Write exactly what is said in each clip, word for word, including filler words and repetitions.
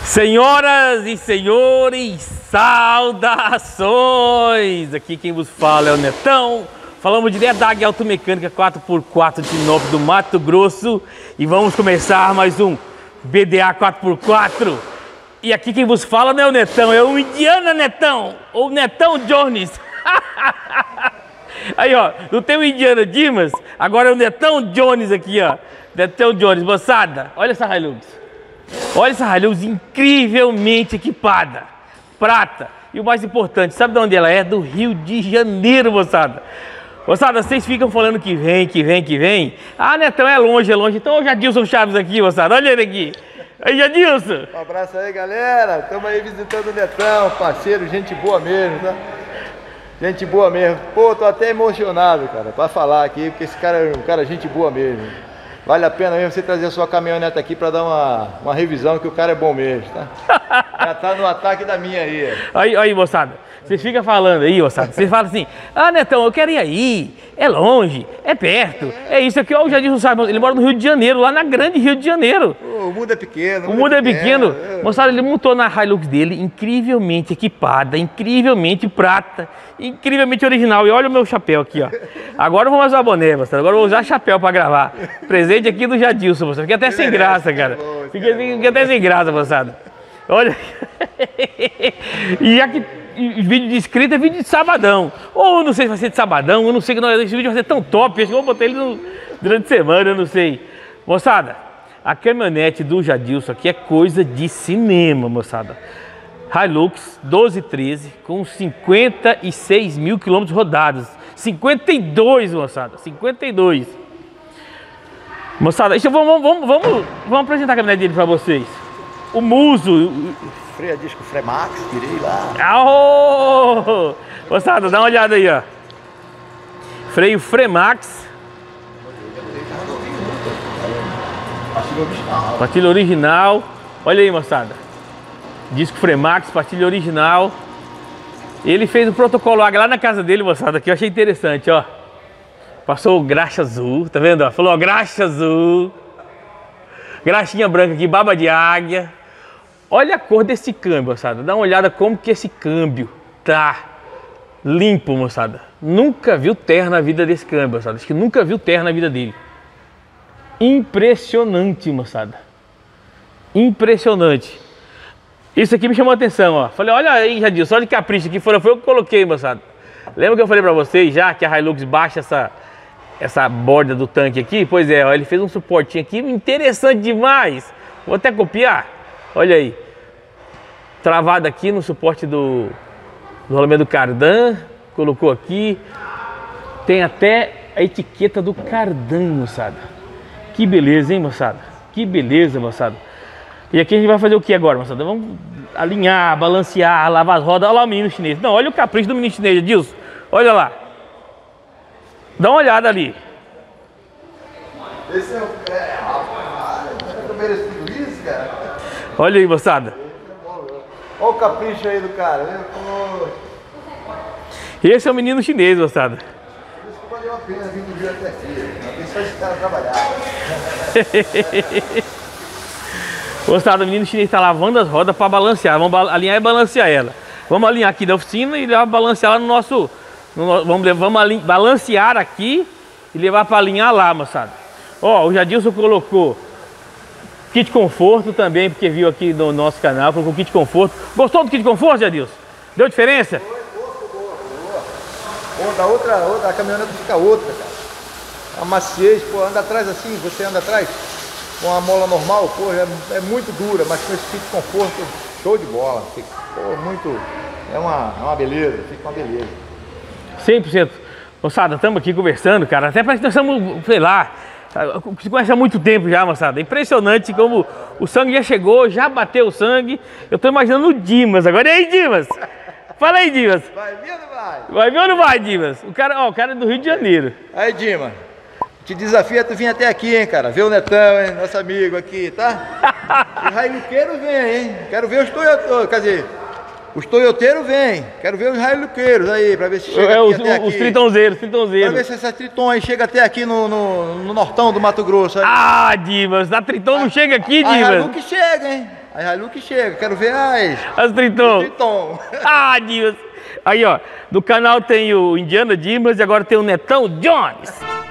Senhoras e senhores, saudações! Aqui quem vos fala é o Netão. Falamos direto da Águia Automecânica quatro por quatro de Sinop do Mato Grosso. E vamos começar mais um B D A quatro por quatro. E aqui quem vos fala não é o Netão, é o Indiana Netão, ou Netão Jones. Aí, ó, não tem o Indiana Dimas, agora é o Netão Jones aqui, ó. Netão Jones, moçada, olha essa Hilux. Olha essa Hilux incrivelmente equipada, prata. E o mais importante, sabe de onde ela é? Do Rio de Janeiro, moçada. Moçada, vocês ficam falando que vem, que vem, que vem. Ah, Netão, é longe, é longe. Então, o Jadilson Chaves aqui, moçada, olha ele aqui. Aí, Jadilson. Um abraço aí, galera. Estamos aí visitando o Netão, parceiro, gente boa mesmo, tá? Gente boa mesmo. Pô, tô até emocionado, cara, pra falar aqui, porque esse cara é um cara gente boa mesmo. Vale a pena mesmo você trazer a sua caminhonete aqui pra dar uma, uma revisão, que o cara é bom mesmo, tá? Já tá no ataque da minha aí. Aí, aí, moçada, vocês ficam falando aí, moçada, vocês falam assim, ah, Netão, eu quero ir aí, é longe, é perto, é isso aqui, ó, o Jadilson sabe, ele mora no Rio de Janeiro, lá na grande Rio de Janeiro. O mundo é pequeno. O mundo é pequeno. É. Moçada, ele montou na Hilux dele, incrivelmente equipada, incrivelmente prata, incrivelmente original. E olha o meu chapéu aqui, ó. Agora eu vou usar boné, moçada. Agora eu vou usar chapéu pra gravar. Presente aqui do Jadilson, moçada. Fiquei até sem graça, cara. Fiquei, fiquei até sem graça, moçada. Olha. E já que vídeo de inscrito é vídeo de sabadão. Ou não sei se vai ser de sabadão, eu não sei que não, esse vídeo vai ser tão top. Acho que eu vou botar ele no, durante a semana, eu não sei. Moçada, a caminhonete do Jadilson aqui é coisa de cinema, moçada. Hilux doze treze com cinquenta e seis mil quilômetros rodados. cinquenta e dois, moçada, cinquenta e dois. Moçada, deixa, vamos, vamos, vamos, vamos apresentar a caminhonete dele para vocês. O Muso. Freio a disco Fremax, tirei lá. Oh! Moçada, dá uma olhada aí, ó. Freio Fremax. Pastilha original. Olha aí, moçada. Disco Fremax, pastilha original. Ele fez o protocolo Águia lá na casa dele, moçada, que eu achei interessante, ó. Passou o graxa azul, tá vendo? Ó? Falou, ó, graxa azul. Graxinha branca aqui, baba de águia. Olha a cor desse câmbio, moçada. Dá uma olhada como que esse câmbio tá limpo, moçada. Nunca viu terra na vida desse câmbio, moçada. Acho que nunca viu terra na vida dele. Impressionante, moçada. Impressionante. Isso aqui me chamou a atenção, ó. Falei, olha aí, Jadilson, olha que capricho aqui. Foi eu que coloquei, moçada. Lembra que eu falei pra vocês já que a Hilux baixa essa, essa borda do tanque aqui? Pois é, ó, ele fez um suportinho aqui interessante demais. Vou até copiar. Olha aí. Travado aqui no suporte do, do rolamento do cardan. Colocou aqui. Tem até a etiqueta do cardan, moçada. Que beleza, hein, moçada? Que beleza, moçada. E aqui a gente vai fazer o que agora, moçada? Vamos alinhar, balancear, lavar as rodas. Olha lá o menino chinês. Não, olha o capricho do menino chinês, Adilson. Olha lá. Dá uma olhada ali. Esse é o... É, rapaz, eu merecido isso, cara. Olha aí, moçada. Olha o capricho aí do cara. Esse é o menino chinês, moçada. Isso que valeu a pena vir do Rio até aqui. Só esse cara trabalhar. Moçada, o menino chinês está lavando as rodas para balancear. Vamos alinhar e balancear ela. Vamos alinhar aqui da oficina e levar balancear lá no nosso. No, vamos vamos alinha, balancear aqui e levar para alinhar lá, moçada. Ó, o Jadilson colocou kit conforto também, porque viu aqui no nosso canal, colocou kit conforto. Gostou do kit conforto, Jadilson? Deu diferença? Boa, boa, boa. Boa, da outra, outra, a caminhonete fica outra, cara. A maciez, pô, anda atrás assim, você anda atrás com a mola normal, pô, é, é muito dura, mas com esse kit conforto, show de bola. Fica, pô, muito, é uma, é uma beleza, fica uma beleza. cem por cento. Moçada, estamos aqui conversando, cara, até parece que nós estamos, sei lá, se conhece há muito tempo já, moçada. É impressionante como o sangue já chegou, já bateu o sangue. Eu tô imaginando o Dimas agora. E aí, Dimas? Fala aí, Dimas. Vai vir ou não vai? Vai vir ou não vai, Dimas? O cara, ó, o cara é do Rio de Janeiro. Aí, Dimas, te desafio a tu vir até aqui, hein, cara. Ver o Netão, hein, nosso amigo aqui, tá? Os railuqueiros vêm, hein. Quero ver os toyoteiros, quer dizer, os toyoteiros vêm. Quero ver os railuqueiros aí, pra ver se chega é, aqui os, até aqui. Os tritãozeiros, tritãozeiros. Pra ver se essa Triton aí chega até aqui no, no, no nortão do Mato Grosso. Aí. Ah, Dimas, a Triton não chega aqui, Dimas. A Hilux chega, hein. As Hilux chega, quero ver as... As Triton. Triton. Ah, Dimas. Aí, ó, no canal tem o Indiana Dimas e agora tem o Netão Jones.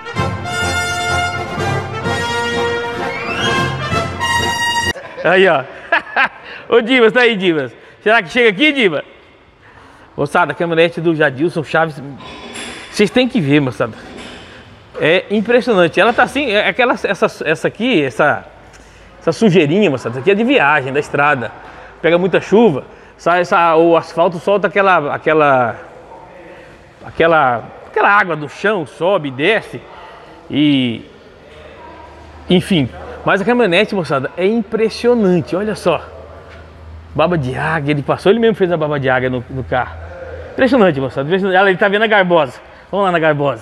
Aí, ó. Ô, Dimas, tá aí, Dimas. Será que chega aqui, Dimas? Moçada, a caminhonete do Jadilson Chaves. Vocês têm que ver, moçada. É impressionante. Ela tá assim, é aquela, essa, essa aqui, essa, essa sujeirinha, moçada. Isso aqui é de viagem, da estrada. Pega muita chuva, sai, sai, o asfalto solta aquela, aquela, aquela, aquela água do chão, sobe, desce e, enfim. Mas a caminhonete, moçada, é impressionante. Olha só, baba de águia. Ele passou, ele mesmo fez a baba de águia no, no carro. Impressionante, moçada. Ela, ele tá vendo a Garbosa. Vamos lá na Garbosa.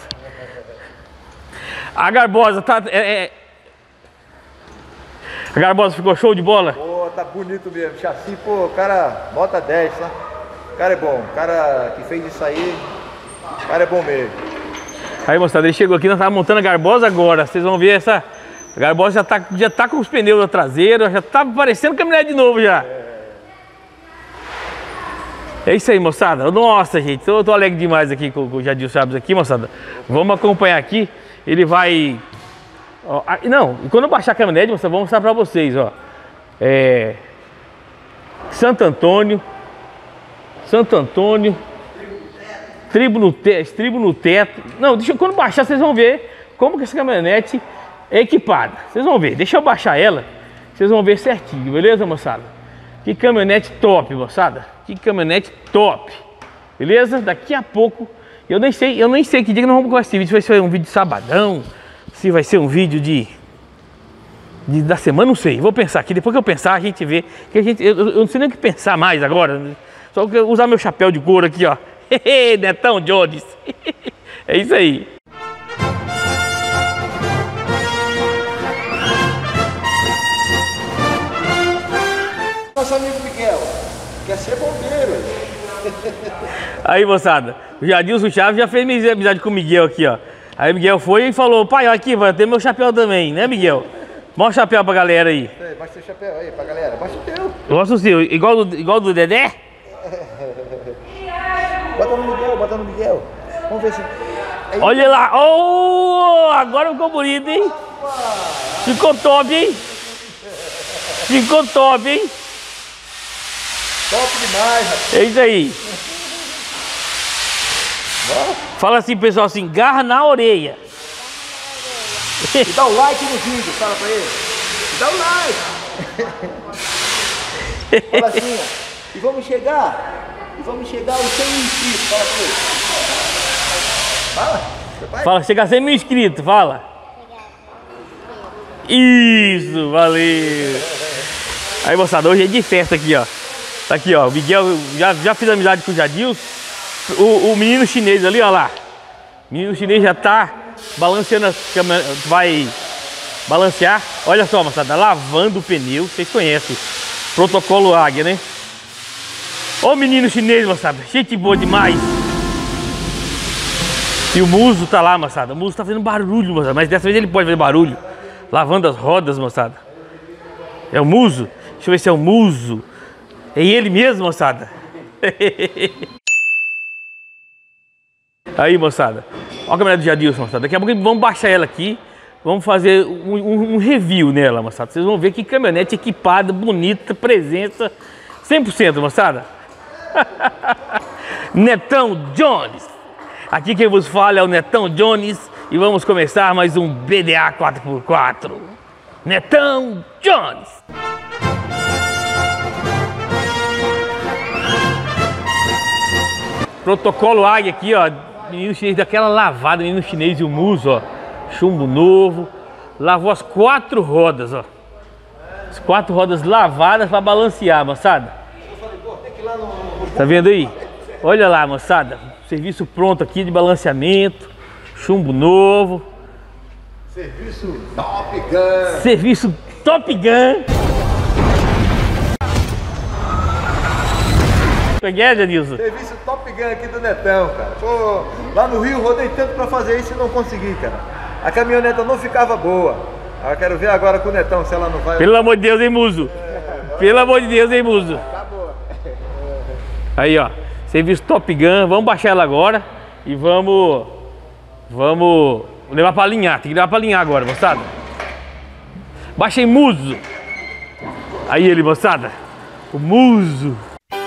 A Garbosa tá... É, é... A Garbosa ficou show de bola? Pô, tá bonito mesmo. Chassi, pô, o cara bota dez, tá? O cara é bom. O cara que fez isso aí, o cara é bom mesmo. Aí, moçada, ele chegou aqui, nós estávamos montando a Garbosa agora. Vocês vão ver essa... A Garbosa já tá, já tá com os pneus na traseira, já tá parecendo caminhonete de novo já. É. É isso aí, moçada. Nossa, gente, eu tô alegre demais aqui com, com o Jadilson Chaves aqui, moçada. Vamos acompanhar aqui. Ele vai... Ó, não, e quando eu baixar a caminhonete, moçada, vou mostrar pra vocês, ó. É... Santo Antônio. Santo Antônio. Tribo no teto. Estribo no teto. Não, deixa eu... Quando baixar, vocês vão ver como que essa caminhonete é equipada. Vocês vão ver. Deixa eu baixar ela. Vocês vão ver certinho, beleza, moçada? Que caminhonete top, moçada. Que caminhonete top. Beleza? Daqui a pouco, eu nem sei, eu nem sei que dia que nós vamos começar esse vídeo. Se vai ser um vídeo de sabadão, se vai ser um vídeo de, de da semana, não sei. Vou pensar aqui, depois que eu pensar, a gente vê. Que a gente, eu, eu não sei nem o que pensar mais agora. Só que usar meu chapéu de couro aqui, ó. Netão Jones. É isso aí. Nosso amigo Miguel quer ser bombeiro. Aí, moçada, o Jadilson Chaves já fez amizade com o Miguel aqui, ó. Aí o Miguel foi e falou: pai, olha aqui, vai ter meu chapéu também, né, Miguel? Mostra o chapéu pra galera aí. Baixa o chapéu aí pra galera, baixa o teu. Mostra o seu, igual do, igual do Dedé? Bota no Miguel, bota no Miguel. Vamos ver se... Aí. Olha lá, oh, agora ficou bonito, hein? Ficou top, hein? Ficou top, hein? Top demais, rapaz. É isso aí. Fala assim, pessoal, assim, garra na orelha. E dá o like no vídeo, fala pra ele. E dá o like. Fala assim, ó. E vamos chegar, e vamos chegar aos cem mil inscritos, fala pra ele. Fala. Fala, chega a cem mil inscritos, fala. Isso, valeu. Aí, moçada, hoje é de festa aqui, ó. Tá aqui, ó, o Miguel, já, já fiz amizade com o Jadilson. O, o menino chinês ali, ó lá. O menino chinês já tá balanceando, vai balancear. Olha só, moçada, lavando o pneu. Vocês conhecem, protocolo Águia, né? Ó o menino chinês, moçada, gente boa demais. E o Muso tá lá, moçada. O Muso tá fazendo barulho, moçada, mas dessa vez ele pode fazer barulho. Lavando as rodas, moçada. É o Muso? Deixa eu ver se é o Muso. É ele mesmo, moçada. Aí, moçada. Olha a câmera do Jadilson, moçada. Daqui a pouco vamos baixar ela aqui. Vamos fazer um, um, um review nela, moçada. Vocês vão ver que caminhonete equipada, bonita, presença. cem por cento, moçada. Netão Jones. Aqui quem vos fala é o Netão Jones. E vamos começar mais um B D A quatro por quatro. Netão Jones. Protocolo Águia aqui, ó. Menino chinês daquela lavada, menino chinês e o Muso, ó. Chumbo novo. Lavou as quatro rodas, ó. As quatro rodas lavadas para balancear, moçada. Tá vendo aí? Olha lá, moçada. Serviço pronto aqui de balanceamento. Chumbo novo. Serviço Top Gun. Serviço Top Gun. Peguei, Jadilson? Serviço Top Gun aqui do Netão, cara. Pô, lá no Rio rodei tanto pra fazer isso e não consegui, cara. A caminhoneta não ficava boa. Eu quero ver agora com o Netão se ela não vai... Pelo amor de Deus, hein, Muso? É, Pelo amor de Deus, hein, Muso? Acabou. Aí, ó. Serviço Top Gun. Vamos baixar ela agora. E vamos... Vamos levar pra alinhar. Tem que levar pra alinhar agora, moçada. Baixei Muso. Aí ele, moçada. O Muso.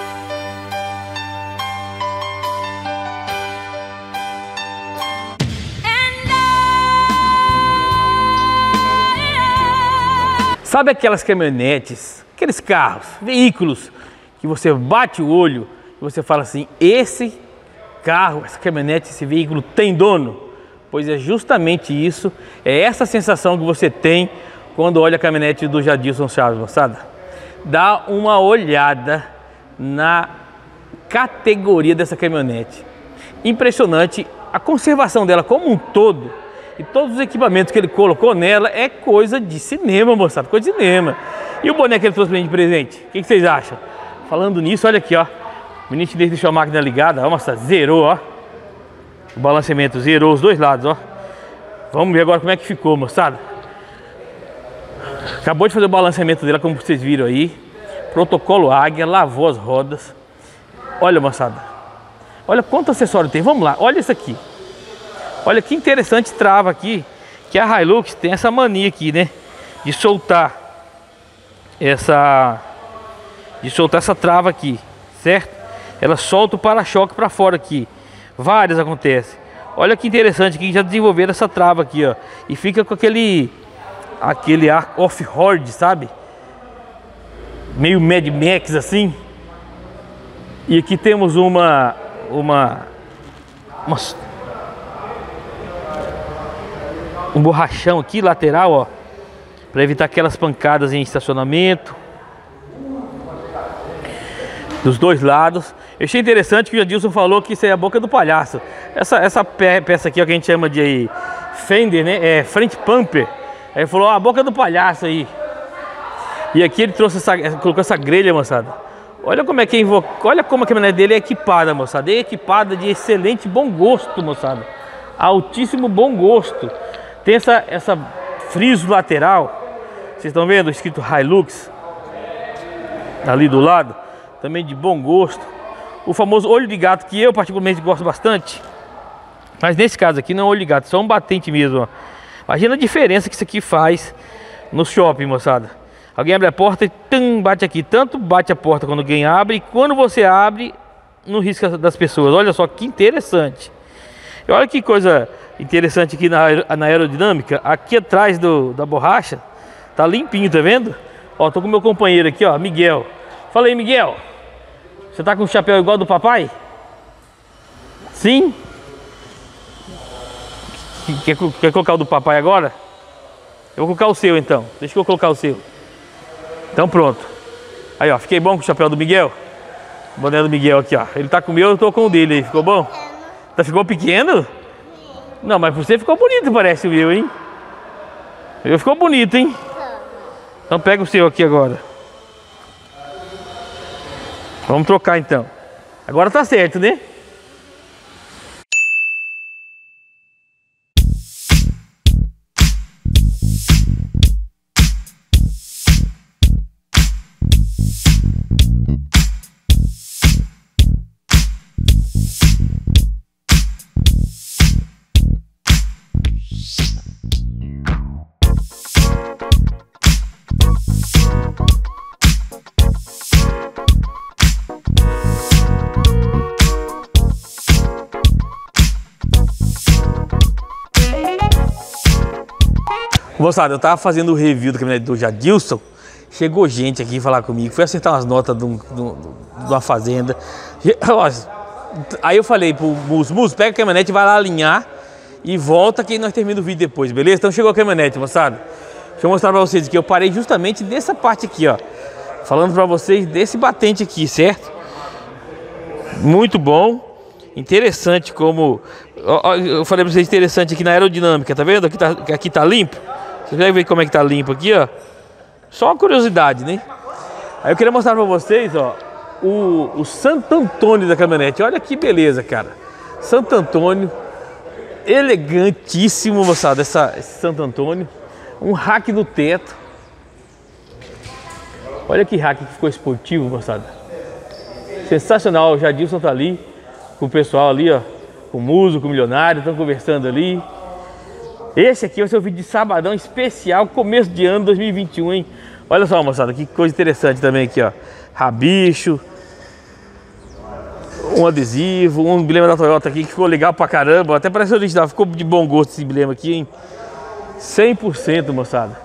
Sabe aquelas caminhonetes, aqueles carros, veículos que você bate o olho e você fala assim, esse carro, essa caminhonete, esse veículo tem dono? Pois é justamente isso, é essa sensação que você tem quando olha a caminhonete do Jadilson Chaves, moçada. Dá uma olhada na categoria dessa caminhonete. Impressionante, a conservação dela como um todo. E todos os equipamentos que ele colocou nela é coisa de cinema, moçada, coisa de cinema. E o boné que ele trouxe pra gente de presente, o que, que vocês acham? Falando nisso, olha aqui, ó. O menino chinês deixou a máquina ligada, ó, moçada, zerou, ó. O balanceamento zerou os dois lados, ó. Vamos ver agora como é que ficou, moçada. Acabou de fazer o balanceamento dela, como vocês viram aí. Protocolo Águia, lavou as rodas. Olha, moçada. Olha quanto acessório tem, vamos lá, olha isso aqui. Olha que interessante trava aqui, que a Hilux tem essa mania aqui, né? De soltar essa, de soltar essa trava aqui, certo? Ela solta o para-choque para fora aqui. Várias acontecem. Olha que interessante que já desenvolveram essa trava aqui, ó. E fica com aquele, aquele ar off-road, sabe? Meio Mad Max assim. E aqui temos uma, uma, uma um borrachão aqui lateral, ó, para evitar aquelas pancadas em estacionamento dos dois lados. Eu achei interessante que o Jadilson falou que isso é a boca do palhaço. Essa, essa peça aqui, ó, que a gente chama de fender, né, é frente pumper. Aí ele falou, ó, a boca do palhaço aí. E aqui ele trouxe essa, colocou essa grelha, moçada. Olha como é que é invoca, olha como a caminhonete dele é equipada, moçada. É equipada de excelente bom gosto, moçada. Altíssimo bom gosto. Tem essa, essa friso lateral, vocês estão vendo, escrito Hilux, ali do lado, também de bom gosto. O famoso olho de gato, que eu particularmente gosto bastante, mas nesse caso aqui não é olho de gato, só um batente mesmo, ó. Imagina a diferença que isso aqui faz no shopping, moçada. Alguém abre a porta e tum, bate aqui, tanto bate a porta quando alguém abre, e quando você abre, não risca das pessoas. Olha só que interessante. E olha que coisa interessante aqui na, na aerodinâmica. Aqui atrás do, da borracha tá limpinho, tá vendo? Ó, tô com meu companheiro aqui, ó, Miguel. Fala aí, Miguel. Você tá com um chapéu igual do papai? Sim? Quer, quer colocar o do papai agora? Eu vou colocar o seu então. Deixa eu colocar o seu. Então pronto. Aí, ó, fiquei bom com o chapéu do Miguel. O boné do Miguel aqui, ó. Ele tá com o meu, eu tô com o dele aí. Ficou bom? Tá, ficou pequeno? Não, mas você ficou bonito, parece o meu, hein? O meu ficou bonito, hein? Então pega o seu aqui agora. Vamos trocar então. Agora tá certo, né? Moçada, eu tava fazendo o review da caminhonete do Jadilson. Chegou gente aqui falar comigo. Fui acertar umas notas de, um, de uma fazenda. Aí eu falei pro Muso, Muso, pega a caminhonete, vai lá alinhar e volta que nós terminamos o vídeo depois, beleza? Então chegou a caminhonete, moçada. Deixa eu mostrar pra vocês aqui. Eu parei justamente dessa parte aqui, ó. Falando pra vocês desse batente aqui, certo? Muito bom. Interessante como... Eu falei pra vocês, interessante aqui na aerodinâmica, tá vendo? Aqui tá, aqui tá limpo. Vocês querem ver como é que tá limpo aqui, ó? Só uma curiosidade, né? Aí eu queria mostrar pra vocês, ó, o, o Santo Antônio da caminhonete. Olha que beleza, cara. Santo Antônio, elegantíssimo, moçada, essa, esse Santo Antônio. Um rack no teto. Olha que hack que ficou esportivo, moçada. Sensacional, o Jadilson tá ali com o pessoal ali, ó. Com o Muso, com o Milionário, estão conversando ali. Esse aqui vai ser o vídeo de sabadão especial, começo de ano dois mil e vinte e um, hein? Olha só, moçada, que coisa interessante também aqui, ó. Rabicho. Um adesivo, um emblema da Toyota aqui que ficou legal pra caramba. Até parece original, ficou de bom gosto esse emblema aqui, hein? cem por cento, moçada.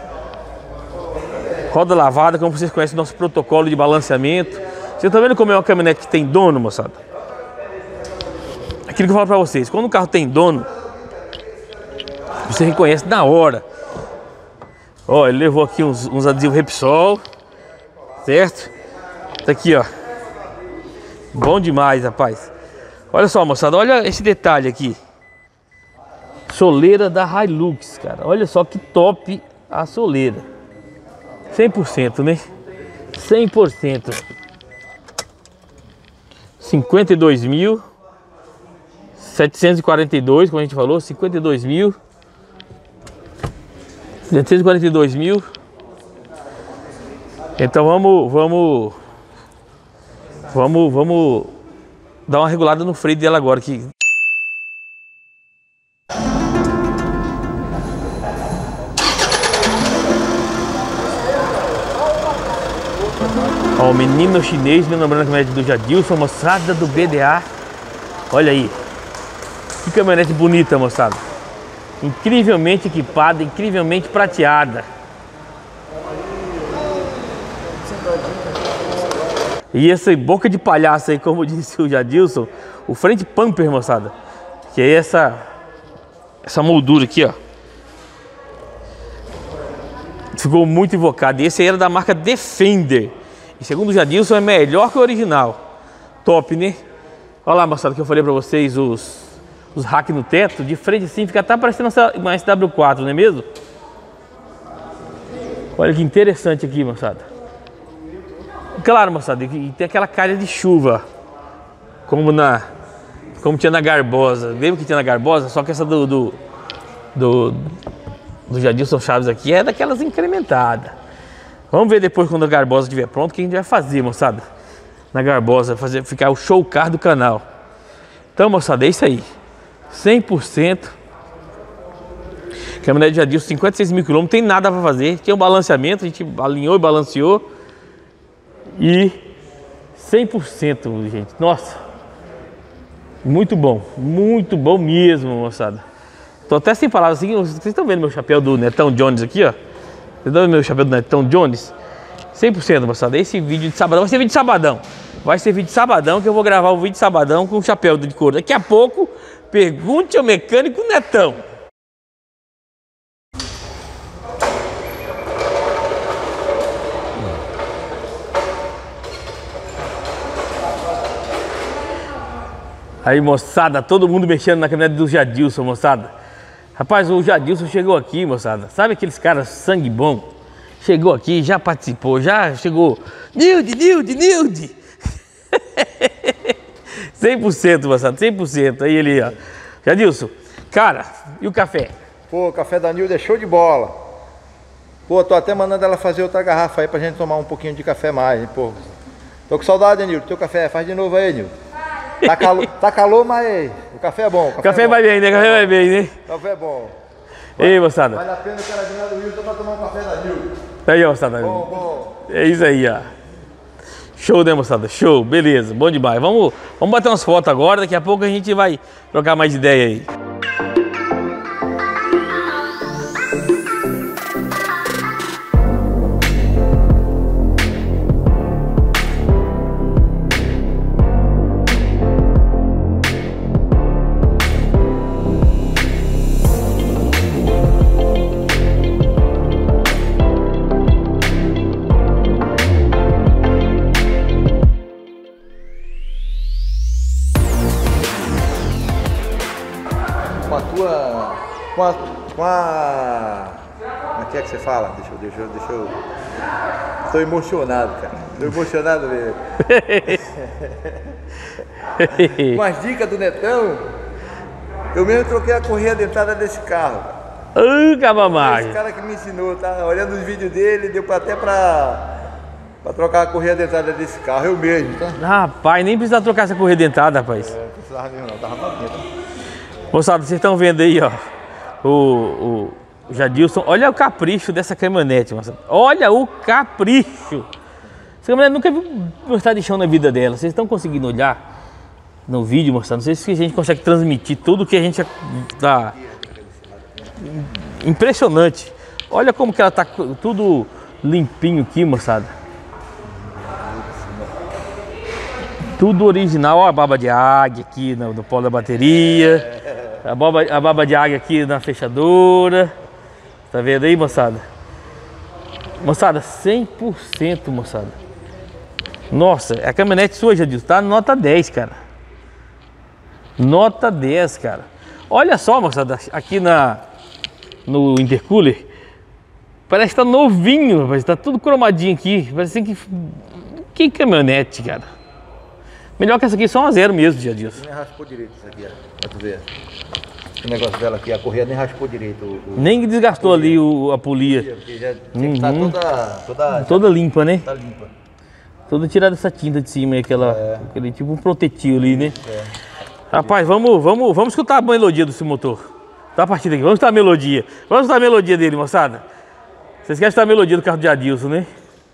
Roda lavada, como vocês conhecem, nosso protocolo de balanceamento. Vocês estão vendo como é uma caminhonete que tem dono, moçada? Aquilo que eu falo pra vocês, quando o carro tem dono, você reconhece na hora. Ó, ele levou aqui uns, uns adesivos Repsol, certo? Tá aqui, ó. Bom demais, rapaz. Olha só, moçada, olha esse detalhe aqui. Soleira da Hilux, cara. Olha só que top a soleira. cem por cento, né? cem por cento. cinquenta e dois mil setecentos e quarenta e dois, como a gente falou, cinquenta e dois mil setecentos e quarenta e dois mil. Então vamos, vamos, vamos, vamos dar uma regulada no freio dela agora aqui. Ó, o menino chinês, me lembrando a caminhonete do Jadilson, moçada do B D A. Olha aí. Que caminhonete bonita, moçada. Incrivelmente equipada, incrivelmente prateada. E essa boca de palhaço aí, como disse o Jadilson, o frente pumper, moçada. Que é essa, essa moldura aqui, ó. Ficou muito invocado. E esse aí era da marca Defender. E segundo o Jadilson é melhor que o original. Top, né? Olha lá, moçada, que eu falei pra vocês, os, os racks no teto. De frente assim, fica até parecendo uma S W quatro, não é mesmo? Olha que interessante aqui, moçada. Claro, moçada, e tem aquela calha de chuva. Como na... Como tinha na Garbosa. Lembra que tinha na Garbosa? Só que essa do... Do, do, do Jadilson Chaves aqui é daquelas incrementadas. Vamos ver depois, quando a Garbosa estiver pronto, o que a gente vai fazer, moçada. Na Garbosa, fazer, ficar o show car do canal. Então, moçada, é isso aí. cem por cento. Caminhonete de Jadilson, cinquenta e seis mil quilômetros, não tem nada para fazer. Tinha um balanceamento, a gente alinhou e balanceou. E cem por cento, gente. Nossa. Muito bom. Muito bom mesmo, moçada. Tô até sem palavras. Assim, vocês estão vendo meu chapéu do Netão Jones aqui, ó. Vocês estão vendo meu chapéu do Netão Jones? cem por cento, moçada. Esse vídeo de sabadão vai ser vídeo de sabadão. Vai ser vídeo de sabadão, que eu vou gravar o vídeo de sabadão com o chapéu de couro. Daqui a pouco, pergunte ao mecânico Netão. Aí, moçada, todo mundo mexendo na caminhonete do Jadilson, moçada. Rapaz, o Jadilson chegou aqui, moçada. Sabe aqueles caras sangue bom? Chegou aqui, já participou, já chegou. Nilde, Nilde, Nilde. cem por cento, moçada, cem por cento. Aí ele, ó. Jadilson, cara, e o café? Pô, o café da Nilde é show de bola. Pô, tô até mandando ela fazer outra garrafa aí pra gente tomar um pouquinho de café mais, hein, pô. Tô com saudade, Nilde. Teu café, faz de novo aí, Nilde. Tá calor, tá calor, mas o café é bom. O café, café é bom. vai bem, né? Café vai bem, né? Café é bom. Ei, moçada. Vale a pena o cara vir lá do Rio só pra tomar um café da Nilde. Aí, moçada. Bom, bom. É isso aí, ó. Show, né, moçada? Show, beleza, bom demais. Vamos, vamos bater umas fotos agora, daqui a pouco a gente vai trocar mais ideia aí. Com a tua... Com a... Com a... Como é que é que você fala? Deixa eu... Deixa eu... Deixa eu... Tô emocionado, cara. Tô emocionado mesmo. Com as dicas do Netão, eu mesmo troquei a correia dentada desse carro. Ah, caba mágica. Esse cara que me ensinou, tá? Olhando os vídeos dele, deu pra até pra... Pra trocar a correia dentada desse carro, eu mesmo, tá? Rapaz, nem precisa trocar essa correia dentada, rapaz. É, não precisava mesmo não, tava novinha, tá? Moçada, vocês estão vendo aí, ó, o, o, o Jadilson. Olha o capricho dessa caminhonete, moçada. Olha o capricho. Essa caminhonete nunca viu um estado de chão na vida dela. Vocês estão conseguindo olhar no vídeo, moçada? Não sei se a gente consegue transmitir tudo que a gente tá... Impressionante. Olha como que ela tá tudo limpinho aqui, moçada. Tudo original. Ó, a baba de águia aqui no, no polo da bateria. A baba, a baba de águia aqui na fechadura. Tá vendo aí, moçada? Moçada, cem por cento, moçada. Nossa, a caminhonete sua, Jadilson, tá nota dez, cara. Nota dez, cara. Olha só, moçada, aqui na, no intercooler. Parece que tá novinho, mas tá tudo cromadinho aqui. Parece que... Que caminhonete, cara. Melhor que essa aqui, só uma zero mesmo, Jadilson. Nem raspou direito isso aqui, ó. Pra tu ver. O negócio dela aqui, a correia nem raspou direito. O, o... Nem desgastou ali o, a polia. Porque já tem que estar Uhum. toda... Toda, Toda limpa, né? tá limpa. Toda tirada essa tinta de cima, aquela, É. aquele tipo um protetivo ali, né? É. Rapaz, vamos, vamos, vamos escutar a melodia desse motor. Tá a partir daqui, vamos escutar a melodia. Vamos escutar a melodia dele, moçada. Vocês querem escutar a melodia do carro de Jadilson, né?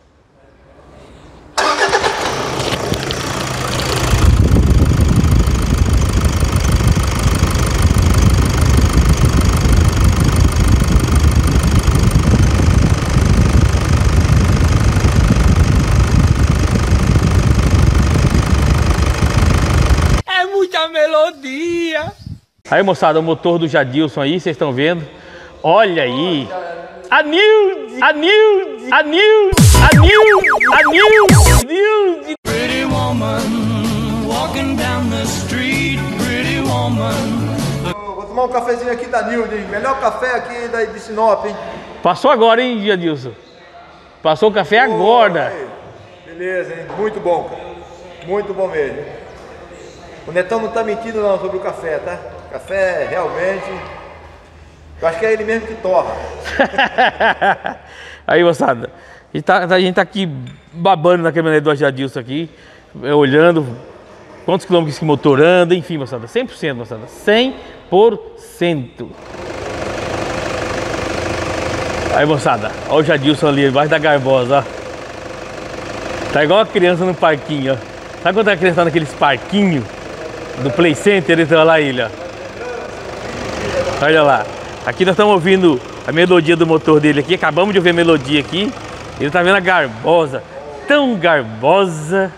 Melodia. Aí, moçada, o motor do Jadilson aí, vocês estão vendo? Olha aí. A Nilde, a Nilde, a Nilde, a Nilde, a Nilde, Nilde. Pretty woman, walking down the street, pretty woman. Vou tomar um cafezinho aqui da Nilde, hein? Melhor café aqui da, de Sinop, hein? Passou agora, hein, Jadilson? Passou o café agora. Aí. Beleza, hein? Muito bom, cara. Muito bom mesmo. O Netão não tá mentindo não sobre o café, tá? Café realmente... Eu acho que é ele mesmo que torra. Aí, moçada, a gente, tá, a gente tá aqui babando na caminhonete do Jadilson aqui, olhando quantos quilômetros que motor anda, enfim, moçada, cem por cento, moçada, cem por cento. Aí, moçada, olha o Jadilson ali, embaixo da garbosa, ó. Tá igual a criança no parquinho, ó. Sabe quando a criança tá naqueles parquinhos do Play Center? Então, lá ele, ó. Olha lá. Aqui nós estamos ouvindo a melodia do motor dele aqui. Acabamos de ouvir a melodia aqui. Ele tá vendo a garbosa. Tão garbosa.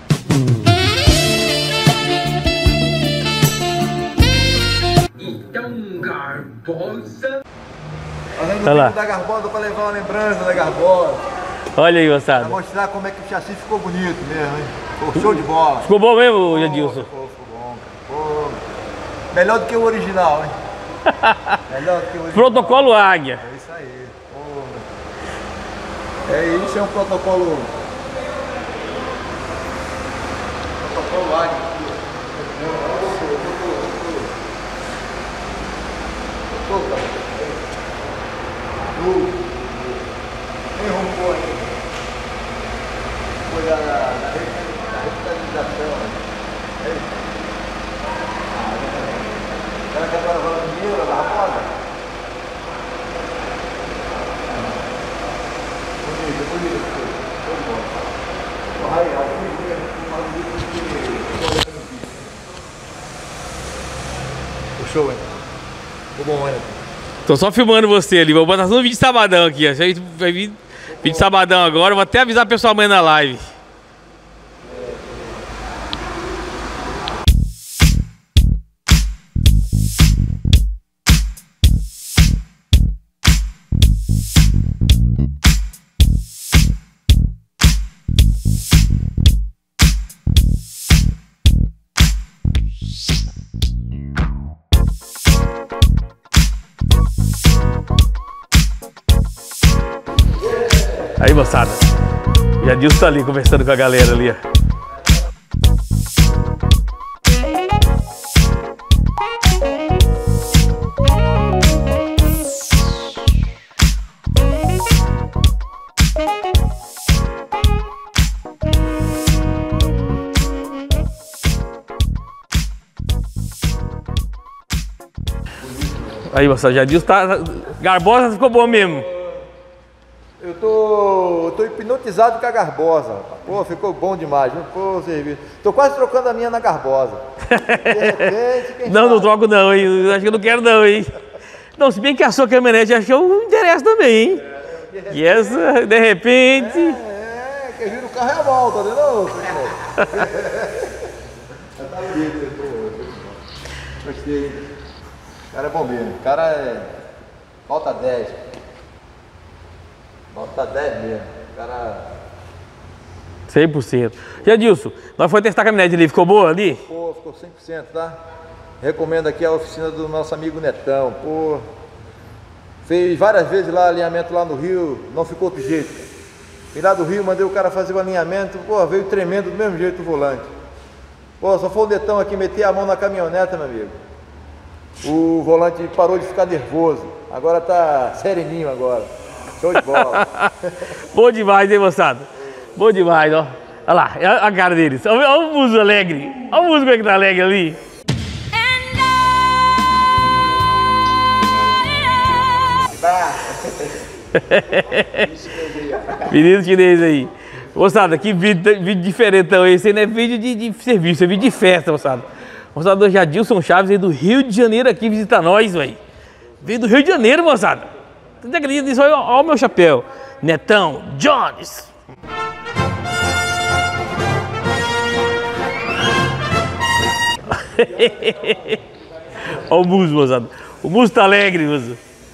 Tão garbosa. Olha lá. Da garbosa para levar uma lembrança da garbosa. Olha aí, Pra moçada. mostrar como é que o chassi ficou bonito mesmo, hein? Ficou show de bola. Ficou bom mesmo, Jadilson? Ficou, ficou bom, cara. Pô, melhor do que o original, hein? Melhor do que o original. Protocolo Águia. É isso aí. Pô. É isso, é um protocolo. Protocolo Águia. Tem rumor aqui. Foi da, da, da revitalização. É isso. Ela que agora vai no dinheiro, ela roda. Bonito, bonito. Foi bom. Aí, o show, hein? Ficou bom, hein? Tô só filmando você ali. Vou botar no vídeo de sabadão aqui, ó. A gente vai vir vídeo de sabadão agora. Vou até avisar o pessoal amanhã na live. Aí, moçada, Jadilson tá ali conversando com a galera ali, ó. Aí, moçada, já disse, tá, Garbosa ficou bom mesmo. Eu tô, eu tô hipnotizado com a Garbosa, rapaz. Pô, ficou bom demais, viu? Pô, serviço. Tô quase trocando a minha na Garbosa. De repente, quem Não, sabe? não troco não, hein? Acho que eu não quero não, hein? Não, se bem que a sua caminhonete achou um interesse também, hein? E essa, de repente... É, é, quem vira o carro é a volta, né? Não, tá bonito, pô. Gostei. O cara é bom mesmo. O cara é... Falta dez. Falta dez mesmo. O cara... cem por cento. Jadilson, nós fomos testar a caminhonete ali, ficou boa ali? Pô, ficou cem por cento, tá? Recomendo aqui a oficina do nosso amigo Netão. Pô, fez várias vezes lá alinhamento lá no Rio, não ficou do jeito. Vim lá do Rio, mandei o cara fazer o alinhamento, pô, veio tremendo do mesmo jeito o volante. Pô, só foi o Netão aqui meter a mão na caminhoneta, meu amigo. O volante parou de ficar nervoso. Agora tá sereninho agora. Show de bola. Bom demais, hein, moçada? Bom demais, ó. Olha lá, olha a cara deles. Olha, olha o muso alegre. Olha o muso como é que tá alegre ali. Menino chinês aí. Moçada, que vídeo, vídeo diferentão esse. Esse não é vídeo de, de serviço, é vídeo de festa, moçada. Moçada, do Jadilson Chaves veio do Rio de Janeiro aqui visitar nós, velho. Veio do Rio de Janeiro, moçada. Você não acredita nisso? Olha, olha o meu chapéu. Netão Jones. Olha o muso, moçada. O muso tá alegre, moçada.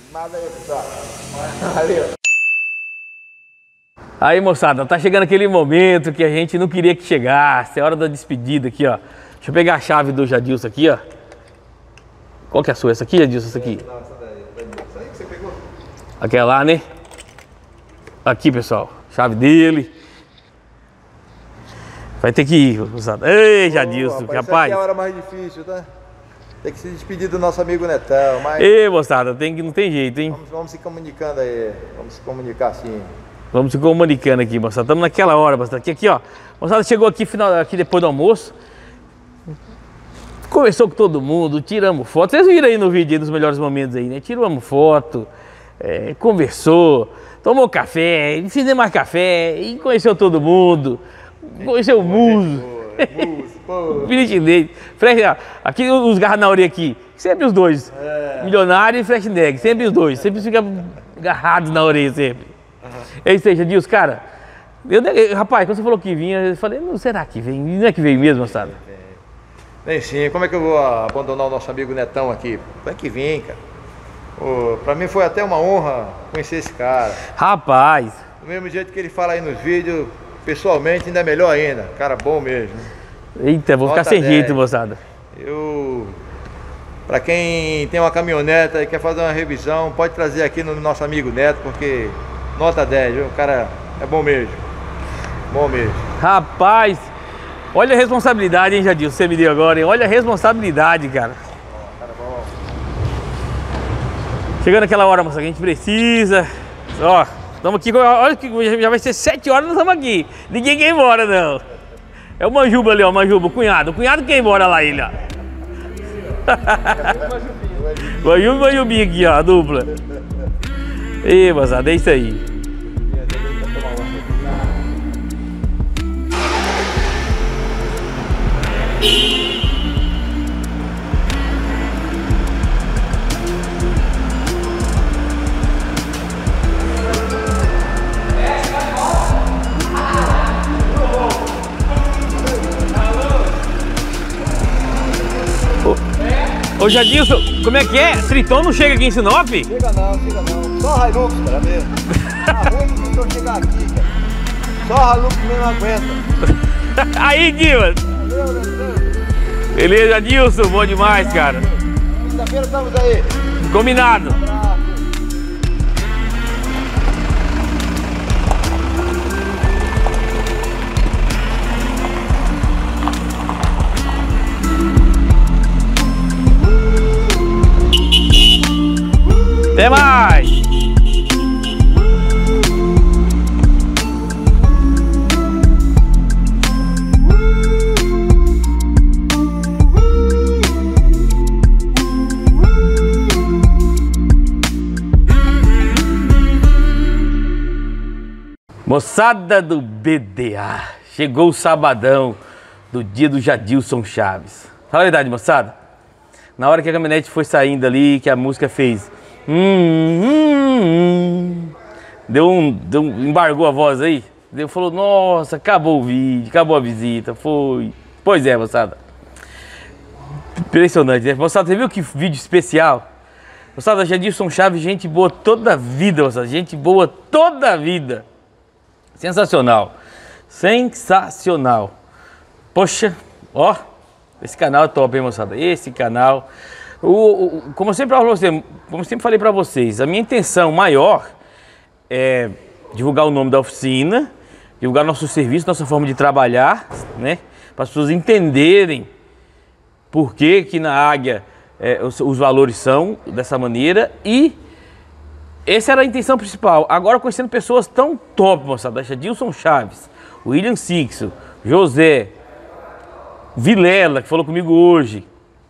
Aí, moçada, tá chegando aquele momento que a gente não queria que chegasse. É hora da despedida aqui, ó. Deixa eu pegar a chave do Jadilson aqui, ó. Qual que é a sua? Essa aqui, Jadilson? Essa aqui? Não, essa daí. Essa aí que você pegou? Aquela lá, né? Aqui, pessoal. Chave dele. Vai ter que ir, moçada. Ei, Jadilson, Pô, rapaz. Essa aqui é a hora mais difícil, tá? Tem que se despedir do nosso amigo Netão, mas... Ei, moçada, tem que, não tem jeito, hein? Vamos, vamos se comunicando aí. Vamos se comunicar assim. Vamos se comunicando aqui, moçada. Estamos naquela hora, moçada. Aqui, aqui, ó. Moçada chegou aqui, final, aqui depois do almoço. Conversou com todo mundo, tiramos foto. Vocês viram aí no vídeo aí, nos melhores momentos aí, né? Tiramos foto, é, conversou, tomou café, fizemos mais café, e conheceu todo mundo. Conheceu o muso. Filho chinês. Aqui os garras na orelha aqui. Sempre os dois. É. Milionário e Freshneg. Sempre os dois. Sempre fica agarrados na orelha, sempre. Uhum. É isso aí, Jadilson, cara. Eu, eu, rapaz, quando você falou que vinha, eu falei, não, será que vem? Não é que veio mesmo, sabe? Vem sim. Como é que eu vou abandonar o nosso amigo Netão aqui? Vai que vem, cara. Pô, pra mim foi até uma honra conhecer esse cara. Rapaz. Do mesmo jeito que ele fala aí nos vídeos, pessoalmente ainda é melhor ainda. Cara bom mesmo. Eita, vou Nota ficar sem dez. jeito, moçada. Eu... Pra quem tem uma caminhoneta e quer fazer uma revisão, pode trazer aqui no nosso amigo Neto, porque nota dez, viu? O cara é bom mesmo. Bom mesmo. Rapaz, olha a responsabilidade, hein, Jadilson, você me deu agora, hein? Olha a responsabilidade, cara. Cara bom. Chegando aquela hora, moça, que a gente precisa. Ó, estamos aqui, olha que já vai ser sete horas, nós estamos aqui. Ninguém quer ir embora, não. É o Manjuba ali, ó, o Manjuba, o cunhado. O cunhado quer ir embora lá, ele, ó. Manjuba e Manjubinha aqui, ó, a dupla. Ih, moçada, é isso aí. Ô Jadilson, como é que é? Triton não chega aqui em Sinop? Chega não, chega não. Só Hilux, cara, mesmo. Tá ruim do Triton chegar aqui, cara. Só Hilux mesmo não aguenta. Aí, Dimas. Valeu, valeu. Beleza, Jadilson, bom demais, cara. Quinta-feira estamos aí. Combinado. Até mais! Moçada do B D A, chegou o sabadão do dia do Jadilson Chaves. Fala a verdade, moçada. Na hora que a caminhonete foi saindo ali, que a música fez... Hum, hum, hum, deu um, deu um... Embargou a voz aí. Deu, falou, nossa, acabou o vídeo, acabou a visita, foi... Pois é, moçada. Impressionante, né? Moçada, você viu que vídeo especial? Moçada, Jadilson Chaves, gente boa toda a vida, moçada. Gente boa toda a vida. Sensacional. Sensacional. Poxa, ó, esse canal é top, hein, moçada? Esse canal, o, o, como eu sempre falo pra você, como eu sempre falei para vocês, a minha intenção maior é divulgar o nome da oficina, divulgar nosso serviço, nossa forma de trabalhar, né? Para as pessoas entenderem por que que na Águia é, os, os valores são dessa maneira e essa era a intenção principal. Agora conhecendo pessoas tão top, moçada, Jadilson Chaves, William Sixto, José, Vilela, que falou comigo hoje,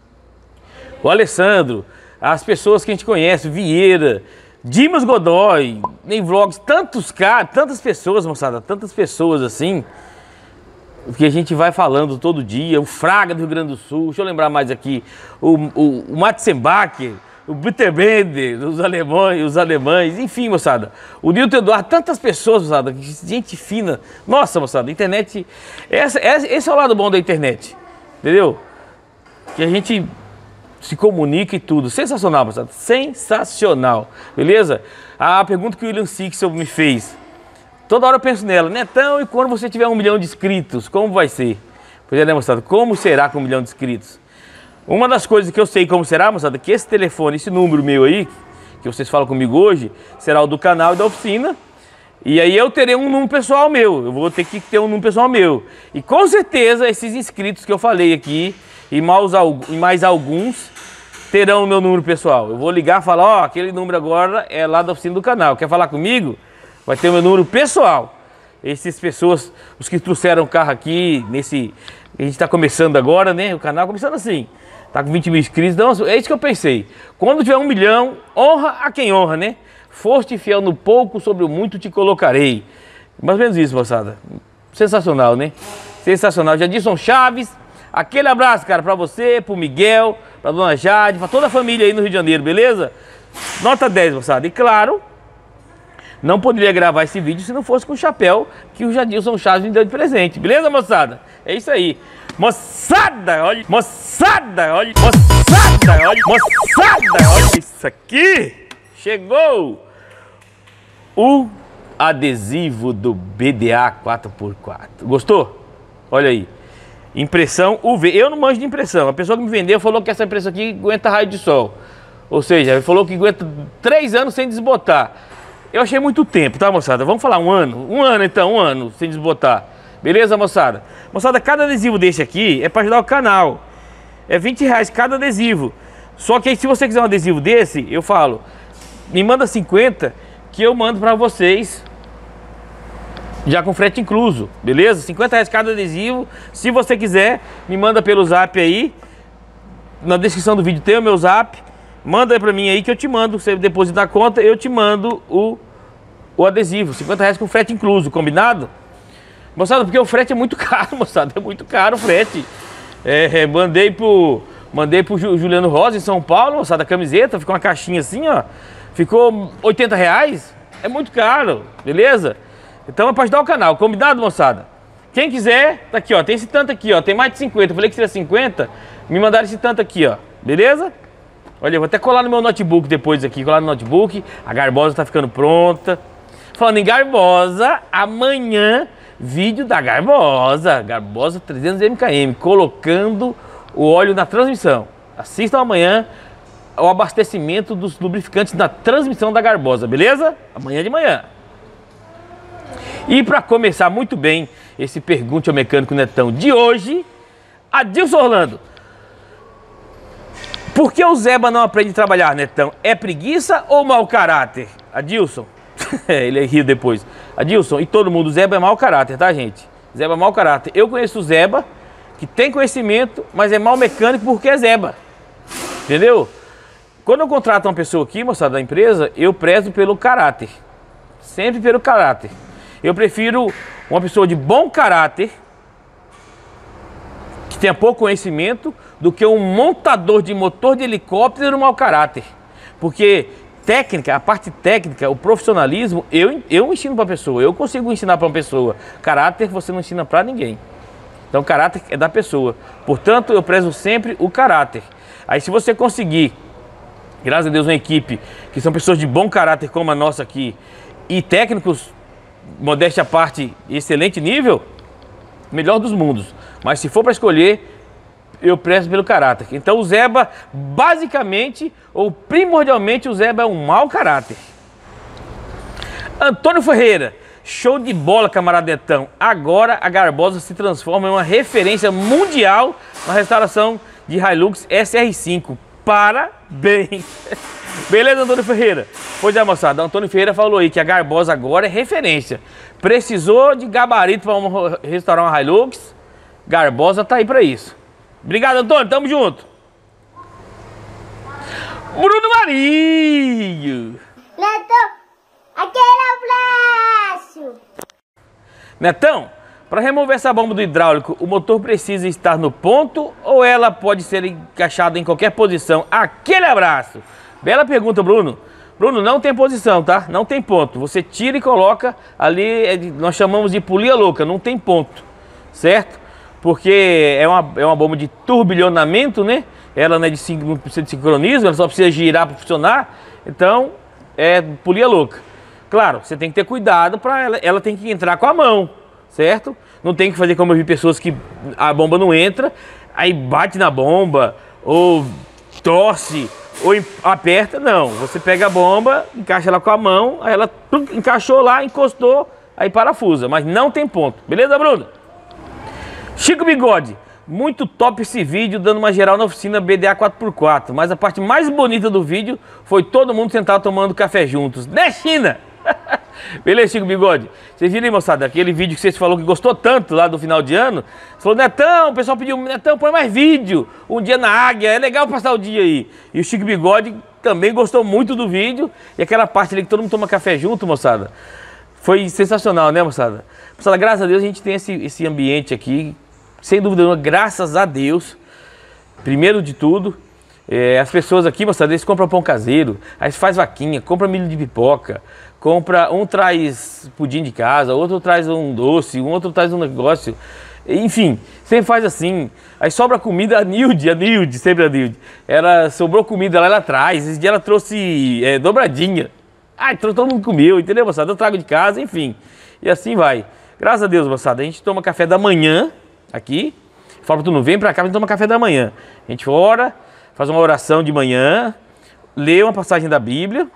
o Alessandro, as pessoas que a gente conhece, Vieira, Dimas Godoy, nem vlogs, tantos caras, tantas pessoas, moçada, tantas pessoas assim, que a gente vai falando todo dia, o Fraga do Rio Grande do Sul, deixa eu lembrar mais aqui, o, o, o Matzenbach, o Bitterbender, os alemães, os alemães, enfim, moçada, o Nilton Eduardo, tantas pessoas, moçada, gente fina, nossa, moçada, a internet, essa, esse é o lado bom da internet, entendeu? Que a gente se comunica e tudo, sensacional, moçada, sensacional, beleza? A pergunta que o William Sixto me fez, toda hora eu penso nela, Netão, e quando você tiver um milhão de inscritos, como vai ser? Pois é, né, moçada, como será com um milhão de inscritos? Uma das coisas que eu sei como será, moçada, que esse telefone, esse número meu aí, que vocês falam comigo hoje, será o do canal e da oficina. E aí eu terei um número pessoal meu, eu vou ter que ter um número pessoal meu. E com certeza esses inscritos que eu falei aqui, e mais, e mais alguns, terão o meu número pessoal. Eu vou ligar e falar, ó, oh, aquele número agora é lá da oficina do canal. Quer falar comigo? Vai ter o meu número pessoal. Essas pessoas, os que trouxeram o carro aqui, nesse... A gente está começando agora, né? O canal começando assim. Tá com vinte mil inscritos, então é isso que eu pensei. Quando tiver um milhão, honra a quem honra, né? Foste fiel no pouco, sobre o muito te colocarei. Mais ou menos isso, moçada. Sensacional, né? Sensacional. Jadilson Chaves, aquele abraço, cara, pra você, pro Miguel, pra dona Jade, pra toda a família aí no Rio de Janeiro, beleza? Nota dez, moçada. E claro, não poderia gravar esse vídeo se não fosse com o chapéu que o Jadilson Chaves me deu de presente. Beleza, moçada? É isso aí. Moçada, olha, moçada, olha, moçada, olha, moçada, olha isso aqui. Chegou o adesivo do B D A quatro por quatro. Gostou? Olha aí. Impressão U V. Eu não manjo de impressão. A pessoa que me vendeu falou que essa impressão aqui aguenta raio de sol. Ou seja, ele falou que aguenta três anos sem desbotar. Eu achei muito tempo, tá, moçada? Vamos falar um ano? Um ano, então, um ano sem desbotar. Beleza, moçada? Moçada, cada adesivo desse aqui é para ajudar o canal. É vinte reais cada adesivo. Só que aí, se você quiser um adesivo desse, eu falo, me manda cinquenta que eu mando para vocês já com frete incluso, beleza? cinquenta reais cada adesivo. Se você quiser, me manda pelo zap aí. Na descrição do vídeo tem o meu zap. Manda aí pra mim aí que eu te mando. Você deposita a conta, eu te mando o, o adesivo. cinquenta reais com frete incluso, combinado? Moçada, porque o frete é muito caro, moçada. É muito caro o frete. É, é, mandei pro, mandei pro Juliano Rosa em São Paulo, moçada, a camiseta. Ficou uma caixinha assim, ó. Ficou oitenta reais. É muito caro, beleza? Então é pra ajudar o canal, combinado, moçada? Quem quiser, tá aqui, ó. Tem esse tanto aqui, ó. Tem mais de cinquenta. Eu falei que seria cinquenta. Me mandaram esse tanto aqui, ó. Beleza? Olha, eu vou até colar no meu notebook depois aqui. Colar no notebook. A garbosa tá ficando pronta. Falando em garbosa, amanhã, vídeo da garbosa. Garbosa trezentos M K M. Colocando o óleo na transmissão. Assistam amanhã o abastecimento dos lubrificantes na transmissão da garbosa, beleza? Amanhã de manhã. E para começar muito bem esse Pergunte ao Mecânico Netão de hoje, Adilson Orlando. Por que o Zeba não aprende a trabalhar, Netão? É preguiça ou mau caráter? Adilson, ele riu depois. Adilson, e todo mundo, o Zeba é mau caráter, tá, gente? Zeba é mau caráter. Eu conheço o Zeba, que tem conhecimento, mas é mau mecânico porque é Zeba. Entendeu? Quando eu contrato uma pessoa aqui, moçada, da empresa, eu prezo pelo caráter. Sempre pelo caráter. Eu prefiro uma pessoa de bom caráter, que tenha pouco conhecimento, do que um montador de motor de helicóptero mau caráter. Porque técnica, a parte técnica, o profissionalismo, eu, eu ensino para a pessoa, eu consigo ensinar para uma pessoa. Caráter você não ensina para ninguém. Então caráter é da pessoa. Portanto, eu prezo sempre o caráter. Aí se você conseguir, graças a Deus, uma equipe que são pessoas de bom caráter como a nossa aqui, e técnicos, modéstia à parte, excelente nível, melhor dos mundos. Mas se for para escolher, eu prezo pelo caráter. Então o Zeba, basicamente, ou primordialmente, o Zeba é um mau caráter. Antônio Ferreira, show de bola, camaradetão. Agora a Garbosa se transforma em uma referência mundial na restauração de Hilux S R cinco. Parabéns! Beleza, Antônio Ferreira? Pois é, moçada, Antônio Ferreira falou aí que a Garbosa agora é referência. Precisou de gabarito para restaurar uma Hilux? Garbosa tá aí para isso. Obrigado, Antônio, tamo junto. Bruno Marinho. Neto, aquele é o flash. Netão, para remover essa bomba do hidráulico, o motor precisa estar no ponto ou ela pode ser encaixada em qualquer posição? Aquele abraço. Bela pergunta, Bruno. Bruno, não tem posição, tá? Não tem ponto. Você tira e coloca ali, nós chamamos de polia louca, não tem ponto, certo? Porque é uma, é uma bomba de turbilhonamento, né? Ela não, é de, não precisa de sincronismo, ela só precisa girar para funcionar. Então, é polia louca. Claro, você tem que ter cuidado para ela, ela tem que entrar com a mão, certo? Não tem que fazer como eu vi pessoas que a bomba não entra, aí bate na bomba, ou torce, ou aperta. Não, você pega a bomba, encaixa ela com a mão, aí ela encaixou lá, encostou, aí parafusa. Mas não tem ponto. Beleza, Bruno? Chico Bigode, muito top esse vídeo, dando uma geral na oficina B D A quatro por quatro. Mas a parte mais bonita do vídeo foi todo mundo sentado tomando café juntos. Né, China? Beleza, Chico Bigode? Vocês viram aí, moçada, aquele vídeo que vocês falou que gostou tanto lá do final de ano? Você falou, Netão, o pessoal pediu, Netão, põe mais vídeo. Um dia na Águia, é legal passar o dia aí. E o Chico Bigode também gostou muito do vídeo. E aquela parte ali que todo mundo toma café junto, moçada, foi sensacional, né, moçada? Moçada, graças a Deus a gente tem esse, esse ambiente aqui. Sem dúvida nenhuma, graças a Deus, primeiro de tudo, é, as pessoas aqui, moçada, eles compram pão caseiro, aí faz vaquinha, compra milho de pipoca, compra, um traz pudim de casa, outro traz um doce, um outro traz um negócio, enfim, sempre faz assim. Aí sobra comida, a Nilde, a Nilde, sempre a Nilde, ela sobrou comida lá, ela traz, esse dia ela trouxe é, dobradinha, ai, todo mundo comeu, entendeu, moçada? Eu trago de casa, enfim, e assim vai. Graças a Deus, moçada, a gente toma café da manhã, aqui, fala pra tu não vem pra cá, a gente toma café da manhã. A gente ora, faz uma oração de manhã, lê uma passagem da Bíblia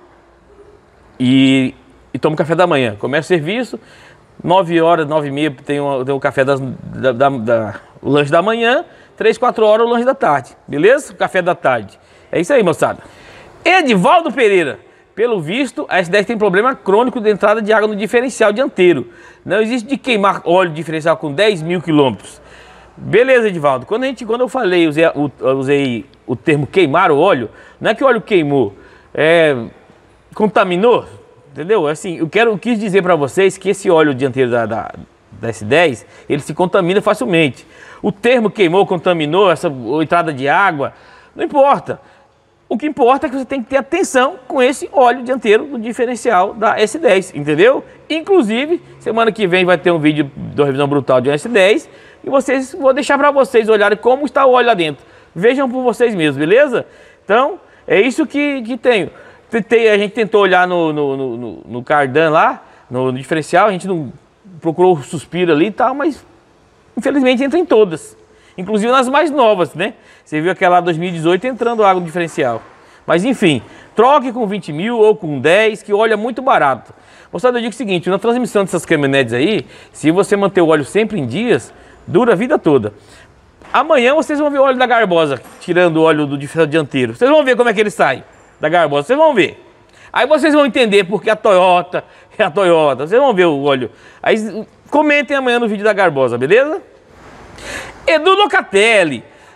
e, e toma café da manhã. Começa o serviço, nove horas, nove e meia tem, uma, tem o café das, da, da, da, o lanche da manhã, três, quatro horas o lanche da tarde, beleza? O café da tarde. É isso aí, moçada. Edivaldo Pereira. Pelo visto, a S dez tem problema crônico de entrada de água no diferencial dianteiro. Não existe de queimar óleo diferencial com dez mil quilômetros. Beleza, Edivaldo. Quando, a gente, quando eu falei, usei, usei o termo queimar o óleo, não é que o óleo queimou, é, contaminou, entendeu? Assim, eu, quero, eu quis dizer para vocês que esse óleo dianteiro da, da, da S dez, ele se contamina facilmente. O termo queimou, contaminou, essa entrada de água, não importa. O que importa é que você tem que ter atenção com esse óleo dianteiro do diferencial da S dez, entendeu? Inclusive, semana que vem vai ter um vídeo da revisão brutal de S dez e vocês, vou deixar para vocês olharem como está o óleo lá dentro. Vejam por vocês mesmos, beleza? Então, é isso que, que tenho. A gente tentou olhar no, no, no, no cardan lá, no, no diferencial, a gente não procurou o suspiro ali e tal, mas infelizmente entra em todas. Inclusive nas mais novas, né? Você viu aquela dois mil e dezoito entrando água no diferencial. Mas enfim, troque com vinte mil ou com dez, que o óleo é muito barato. Moçada, eu digo o seguinte, na transmissão dessas caminhonetes aí, se você manter o óleo sempre em dias, dura a vida toda. Amanhã vocês vão ver o óleo da Garbosa, tirando o óleo do diferencial dianteiro. Vocês vão ver como é que ele sai da Garbosa, vocês vão ver. Aí vocês vão entender porque a Toyota é a Toyota. Vocês vão ver o óleo. Aí comentem amanhã no vídeo da Garbosa, beleza? Edu Locatelli.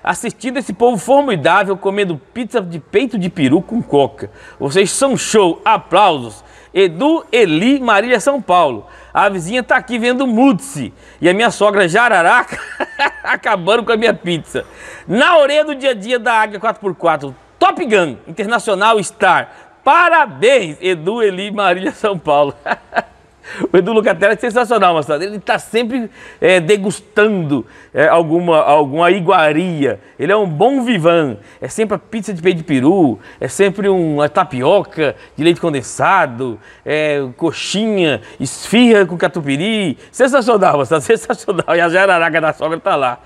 assistindo esse povo formidável comendo pizza de peito de peru com coca. Vocês são show, aplausos. Edu, Eli, Marília, São Paulo. A vizinha tá aqui vendo Mutsi e a minha sogra Jararaca acabando com a minha pizza. Na orelha do dia a dia da Águia quatro por quatro, Top Gun, Internacional Star. Parabéns, Edu, Eli, Marília, São Paulo. O Edu Lucatelli é sensacional, moçada. Ele está sempre é, degustando é, alguma, alguma iguaria. Ele é um bom vivan. É sempre a pizza de peito de peru, é sempre uma tapioca de leite condensado, é, coxinha, esfirra com catupiry. Sensacional, moçada, sensacional. E a jararaca da sogra tá lá.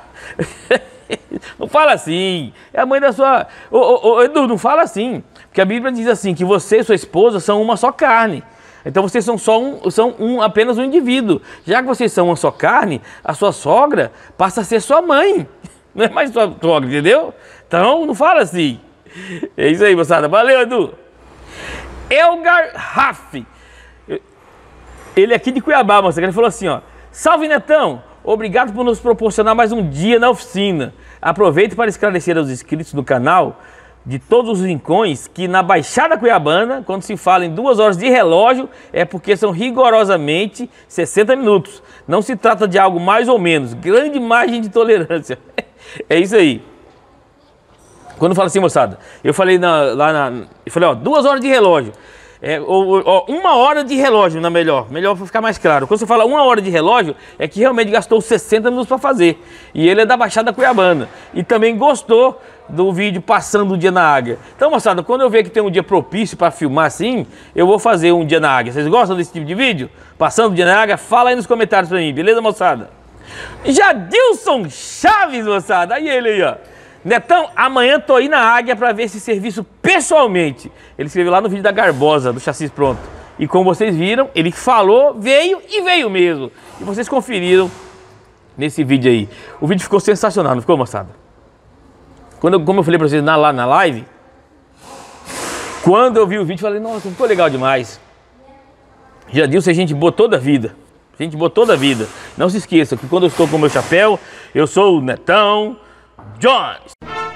Não fala assim. É a mãe da sua... Ô, ô, ô, Edu, não fala assim. Porque a Bíblia diz assim, que você e sua esposa são uma só carne. Então vocês são só um, são um, apenas um indivíduo. Já que vocês são uma só carne, a sua sogra passa a ser sua mãe. Não é mais sua sogra, entendeu? Então não fala assim. É isso aí, moçada. Valeu, Edu. Elgar Raff. Ele é aqui de Cuiabá, moçada. Ele falou assim, ó. Salve, Netão. Obrigado por nos proporcionar mais um dia na oficina. Aproveito para esclarecer aos inscritos do canal de todos os rincões que na Baixada Cuiabana, quando se fala em duas horas de relógio, é porque são rigorosamente sessenta minutos. Não se trata de algo mais ou menos. Grande margem de tolerância. É isso aí. Quando fala assim, moçada, eu falei na, lá na... Eu falei, ó, duas horas de relógio. É, ou, ou, uma hora de relógio, na melhor. Melhor para ficar mais claro. Quando você fala uma hora de relógio, é que realmente gastou sessenta minutos para fazer. E ele é da Baixada Cuiabana. E também gostou do vídeo Passando o Dia na Águia. Então, moçada, quando eu ver que tem um dia propício para filmar assim, eu vou fazer um dia na Águia. Vocês gostam desse tipo de vídeo? Passando o Dia na Águia? Fala aí nos comentários para mim, beleza, moçada? Jadilson Chaves, moçada. Aí ele aí, ó. Netão, amanhã tô aí na Águia para ver esse serviço pessoalmente. Ele escreveu lá no vídeo da Garbosa, do Chassis Pronto. E como vocês viram, ele falou, veio e veio mesmo. E vocês conferiram nesse vídeo aí. O vídeo ficou sensacional, não ficou, moçada? Quando eu, como eu falei para vocês na, lá na live, quando eu vi o vídeo, falei, nossa, ficou legal demais. Jadilson é gente boa toda a vida. Gente boa toda a vida. Não se esqueça que quando eu estou com o meu chapéu, eu sou o Netão Jones.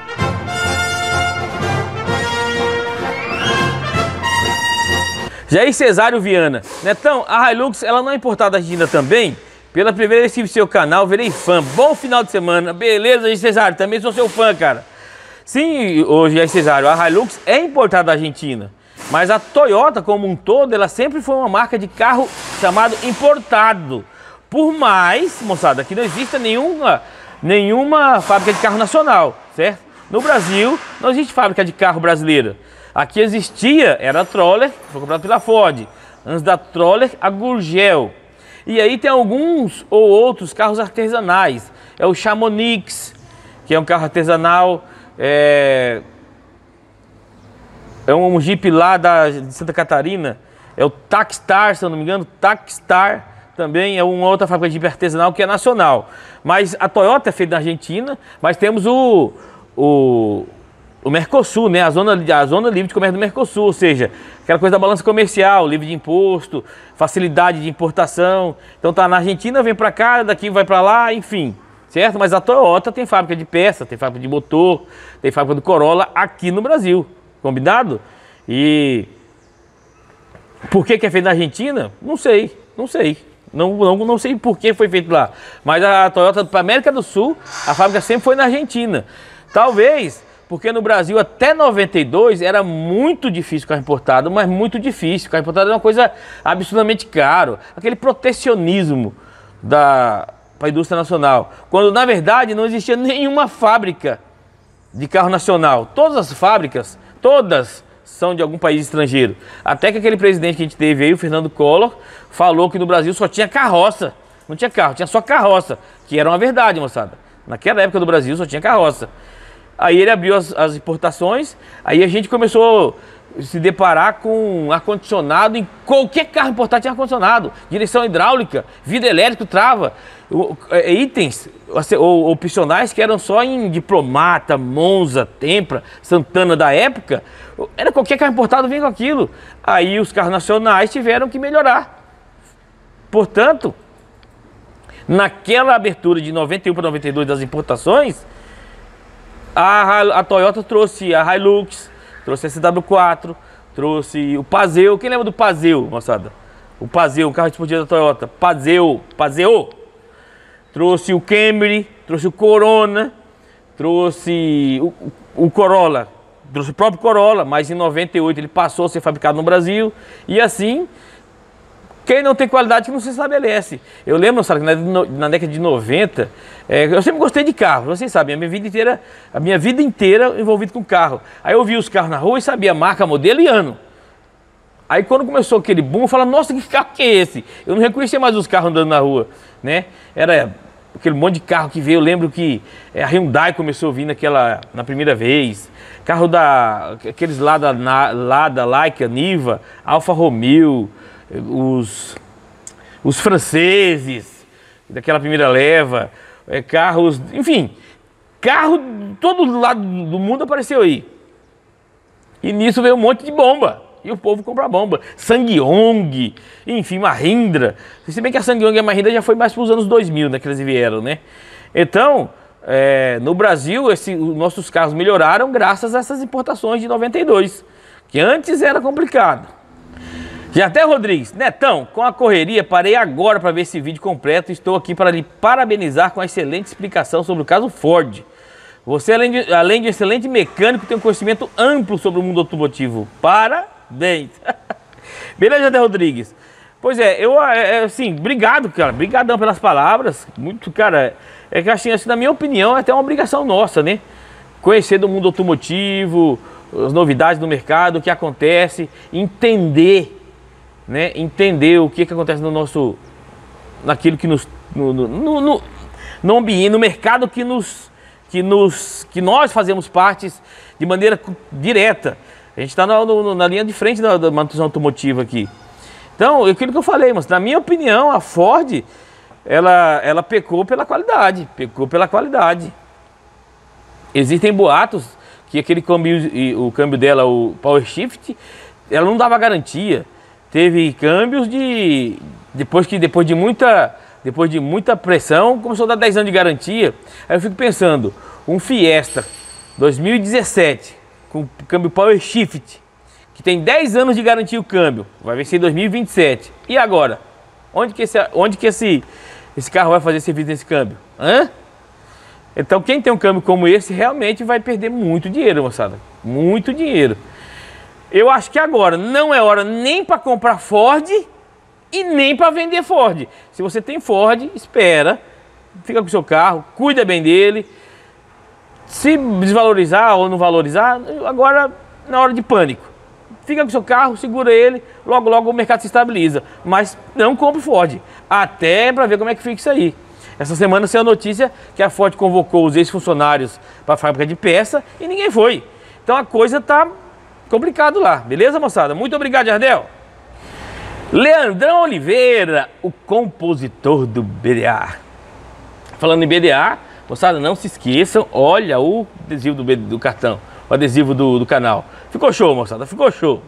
Jair Cesário Viana. Netão, a Hilux, ela não é importada da China também? Pela primeira vez que vi seu canal, virei fã. Bom final de semana. Beleza, Jair Cesário, também sou seu fã, cara. Sim, hoje, Jair Cesário, a Hilux é importada da Argentina. Mas a Toyota, como um todo, ela sempre foi uma marca de carro chamado importado. Por mais, moçada, que não exista nenhuma, nenhuma fábrica de carro nacional, certo? No Brasil, não existe fábrica de carro brasileira. Aqui existia, era a Troller, foi comprada pela Ford. Antes da Troller, a Gurgel. E aí tem alguns ou outros carros artesanais. É o Chamonix, que é um carro artesanal. É, é um Jeep lá da, de Santa Catarina. É o Takstar, se eu não me engano. Takstar também é uma outra fábrica de Jeep artesanal que é nacional. Mas a Toyota é feita na Argentina. Mas temos o... o O Mercosul, né? A zona, a zona livre de comércio do Mercosul, ou seja, aquela coisa da balança comercial, livre de imposto, facilidade de importação. Então tá na Argentina, vem para cá, daqui vai para lá, enfim, certo? Mas a Toyota tem fábrica de peça, tem fábrica de motor, tem fábrica do Corolla aqui no Brasil, combinado? E por que que é feito na Argentina? Não sei, não sei. Não, não, não sei por que foi feito lá. Mas a Toyota para América do Sul, a fábrica sempre foi na Argentina. Talvez... Porque no Brasil, até noventa e dois, era muito difícil carro importado, mas muito difícil. Carro importado era uma coisa absurdamente caro. Aquele protecionismo da para a indústria nacional. Quando, na verdade, não existia nenhuma fábrica de carro nacional. Todas as fábricas, todas são de algum país estrangeiro. Até que aquele presidente que a gente teve aí, o Fernando Collor, falou que no Brasil só tinha carroça. Não tinha carro, tinha só carroça. Que era uma verdade, moçada. Naquela época do Brasil só tinha carroça. Aí ele abriu as, as importações, aí a gente começou a se deparar com ar-condicionado. Em qualquer carro importado tinha ar-condicionado, direção hidráulica, vidro elétrico, trava, o, é, itens ou, opcionais que eram só em Diplomata, Monza, Tempra, Santana da época. Era qualquer carro importado vinha com aquilo. Aí os carros nacionais tiveram que melhorar. Portanto, naquela abertura de noventa e um para noventa e dois das importações, A, a Toyota trouxe a Hilux, trouxe a C W quatro, trouxe o Paseo. Quem lembra do Paseo, moçada? O Paseo, o carro esportivo da Toyota. Paseo, Paseo. Trouxe o Camry, trouxe o Corona, trouxe o, o Corolla. Trouxe o próprio Corolla, mas em noventa e oito ele passou a ser fabricado no Brasil. E assim, quem não tem qualidade que não se estabelece. Eu lembro, sabe, que na, na década de noventa, é, eu sempre gostei de carro. Vocês sabem, a minha vida inteira, a minha vida inteira envolvida com carro. Aí eu via os carros na rua e sabia a marca, modelo e ano. Aí quando começou aquele boom, eu falava, nossa, que carro que é esse? Eu não reconhecia mais os carros andando na rua, né? Era aquele monte de carro que veio. Eu lembro que a Hyundai começou a vir naquela, na primeira vez. Carro da, aqueles lá da, lá da Laika, Niva, Alfa Romeo, os, os franceses, daquela primeira leva, é, carros, enfim, carro de todo lado do mundo apareceu aí. E nisso veio um monte de bomba. E o povo compra bomba. Sangyong, enfim, Mahindra. Se bem que a Sangyong e a Mahindra já foi mais para os anos dois mil, né, que eles vieram, né? Então, é, no Brasil, esse, os nossos carros melhoraram graças a essas importações de noventa e dois, que antes era complicado. Já até Rodrigues, Netão, com a correria, parei agora para ver esse vídeo completo. Estou aqui para lhe parabenizar com a excelente explicação sobre o caso Ford. Você, além de, além de excelente mecânico, tem um conhecimento amplo sobre o mundo automotivo. Parabéns! Beleza, Até Rodrigues? Pois é, eu, é, assim, obrigado, cara. Obrigadão pelas palavras. Muito, cara, é que assim, assim, na minha opinião, é até uma obrigação nossa, né? Conhecer do mundo automotivo, as novidades do mercado, o que acontece, entender, né? Entender o que, que acontece no nosso, naquilo que nos, no, no, no, no ambiente, no mercado que nos, que nos, que nós fazemos partes de maneira direta. A gente está na, na linha de frente da, da manutenção automotiva aqui. Então, aquilo que eu falei, mas na minha opinião, a Ford, ela, ela pecou pela qualidade, pecou pela qualidade. Existem boatos que aquele câmbio, o câmbio dela, o Power Shift, ela não dava garantia. Teve câmbios de, depois que depois de muita, depois de muita pressão, começou a dar dez anos de garantia. Aí eu fico pensando, um Fiesta dois mil e dezessete, com câmbio Power Shift, que tem dez anos de garantia o câmbio, vai vencer em dois mil e vinte e sete. E agora? Onde que esse, onde que esse, esse carro vai fazer serviço nesse câmbio? Hã? Então quem tem um câmbio como esse realmente vai perder muito dinheiro, moçada. Muito dinheiro. Eu acho que agora não é hora nem para comprar Ford e nem para vender Ford. Se você tem Ford, espera, fica com o seu carro, cuida bem dele. Se desvalorizar ou não valorizar, agora na hora de pânico. Fica com o seu carro, segura ele, logo logo o mercado se estabiliza. Mas não compre Ford, até para ver como é que fica isso aí. Essa semana saiu a notícia que a Ford convocou os ex-funcionários para a fábrica de peça e ninguém foi. Então a coisa tá complicado lá, beleza, moçada? Muito obrigado, Jardel. Leandrão Oliveira, o compositor do B D A. Falando em B D A, moçada, não se esqueçam, olha o adesivo do, do cartão, o adesivo do, do canal. Ficou show, moçada, ficou show.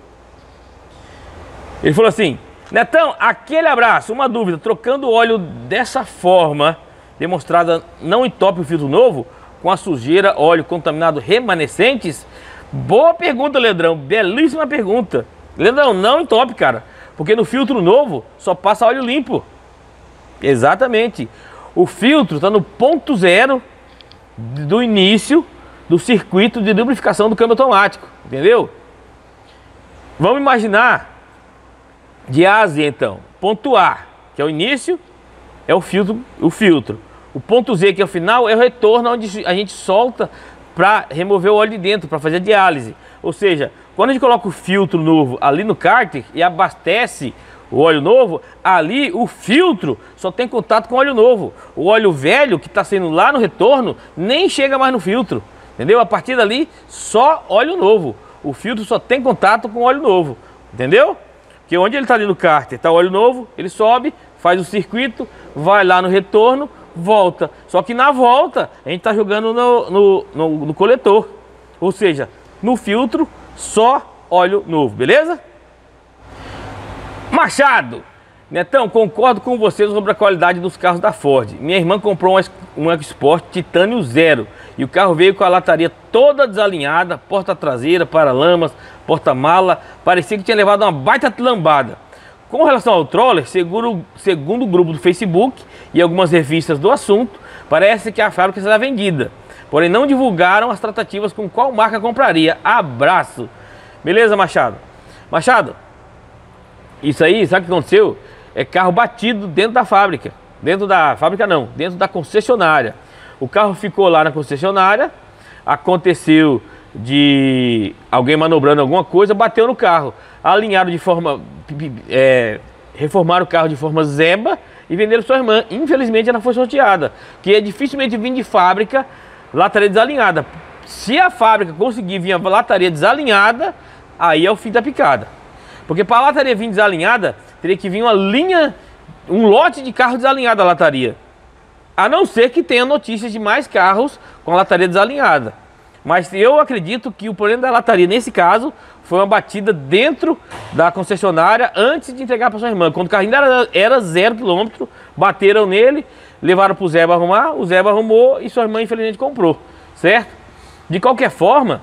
Ele falou assim, Netão, aquele abraço, uma dúvida, trocando o óleo dessa forma, demonstrada não entope o filtro novo, com a sujeira, óleo contaminado remanescentes? Boa pergunta, Leandrão, belíssima pergunta. Leandrão, não entope, cara, porque no filtro novo só passa óleo limpo. Exatamente. O filtro está no ponto zero do início do circuito de lubrificação do câmbio automático, entendeu? Vamos imaginar de A a Z, então. Ponto A, que é o início, é o filtro, o filtro. O ponto Z, que é o final, é o retorno, onde a gente solta para remover o óleo de dentro, para fazer a diálise. Ou seja, quando a gente coloca o filtro novo ali no cárter e abastece o óleo novo, ali o filtro só tem contato com o óleo novo. O óleo velho que está saindo lá no retorno nem chega mais no filtro, entendeu? A partir dali, só óleo novo. O filtro só tem contato com o óleo novo, entendeu? Porque onde ele está ali no cárter, está o óleo novo, ele sobe, faz o circuito, vai lá no retorno, volta. Só que na volta, a gente está jogando no, no, no, no coletor. Ou seja, no filtro, só óleo novo, beleza? Machado, Netão, concordo com você sobre a qualidade dos carros da Ford. Minha irmã comprou um EcoSport Titânio Zero e o carro veio com a lataria toda desalinhada, porta traseira, paralamas, porta-mala, parecia que tinha levado uma baita lambada. Com relação ao Troller, segundo, segundo o grupo do Facebook e algumas revistas do assunto, parece que a fábrica será vendida, porém não divulgaram as tratativas com qual marca compraria. Abraço! Beleza, Machado? Machado, isso aí, sabe o que aconteceu? É carro batido dentro da fábrica. Dentro da fábrica não, dentro da concessionária. O carro ficou lá na concessionária, aconteceu de alguém manobrando alguma coisa, bateu no carro. Alinharam de forma... É, reformaram o carro de forma zeba e venderam sua irmã. Infelizmente ela foi sorteada, que é dificilmente vir de fábrica lataria desalinhada. Se a fábrica conseguir vir a lataria desalinhada, aí é o fim da picada. Porque para a lataria vir desalinhada, teria que vir uma linha, um lote de carro desalinhado a lataria. A não ser que tenha notícias de mais carros com a lataria desalinhada. Mas eu acredito que o problema da lataria, nesse caso, foi uma batida dentro da concessionária antes de entregar para sua irmã. Quando o carro ainda era, era zero quilômetro, bateram nele, levaram para o Zeba arrumar, o Zeba arrumou e sua irmã infelizmente comprou, certo? De qualquer forma,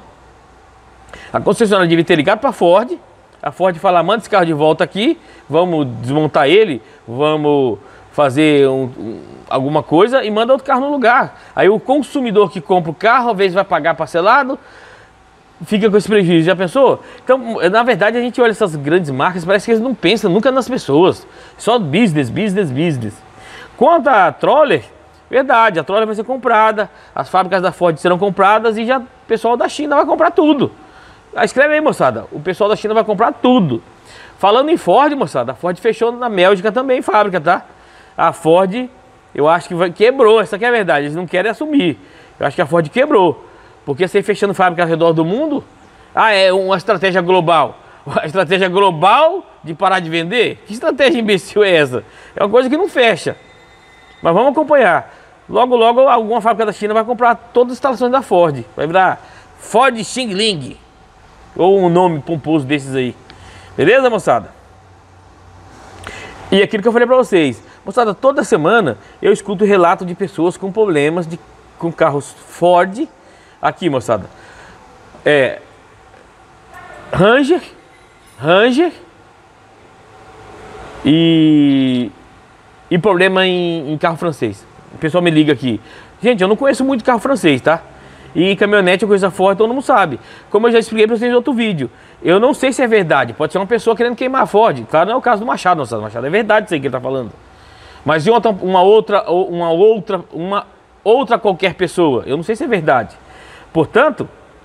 a concessionária devia ter ligado para a Ford, a Ford falar, manda esse carro de volta aqui, vamos desmontar ele, vamos fazer um, um, alguma coisa e manda outro carro no lugar. Aí o consumidor que compra o carro, às vezes vai pagar parcelado, fica com esse prejuízo, já pensou? Então, na verdade, a gente olha essas grandes marcas, parece que eles não pensam nunca nas pessoas, só business, business, business. Quanto a Troller, verdade, a Troller vai ser comprada, as fábricas da Ford serão compradas e já o pessoal da China vai comprar tudo. Escreve aí, moçada, o pessoal da China vai comprar tudo. Falando em Ford, moçada, a Ford fechou na Bélgica também fábrica, tá? A Ford, eu acho que vai, quebrou, essa aqui é a verdade, eles não querem assumir. Eu acho que a Ford quebrou, porque você fechando fábrica ao redor do mundo, ah, é uma estratégia global. A estratégia global de parar de vender? Que estratégia imbecil é essa? É uma coisa que não fecha. Mas vamos acompanhar. Logo, logo, alguma fábrica da China vai comprar todas as instalações da Ford. Vai virar Ford Xingling. Ou um nome pomposo desses aí. Beleza, moçada? E aquilo que eu falei pra vocês. Moçada, toda semana eu escuto relato de pessoas com problemas de, com carros Ford. Aqui, moçada. É... Ranger. Ranger. E... E problema em, em carro francês. O pessoal me liga aqui. Gente, eu não conheço muito carro francês, tá? E caminhonete é coisa forte, todo mundo sabe. Como eu já expliquei para vocês em outro vídeo. Eu não sei se é verdade. Pode ser uma pessoa querendo queimar a Ford. Claro, não é o caso do Machado, nossa, Machado. É verdade isso aí que ele tá falando. Mas de outra, uma outra, uma outra, uma outra qualquer pessoa. Eu não sei se é verdade. Portanto...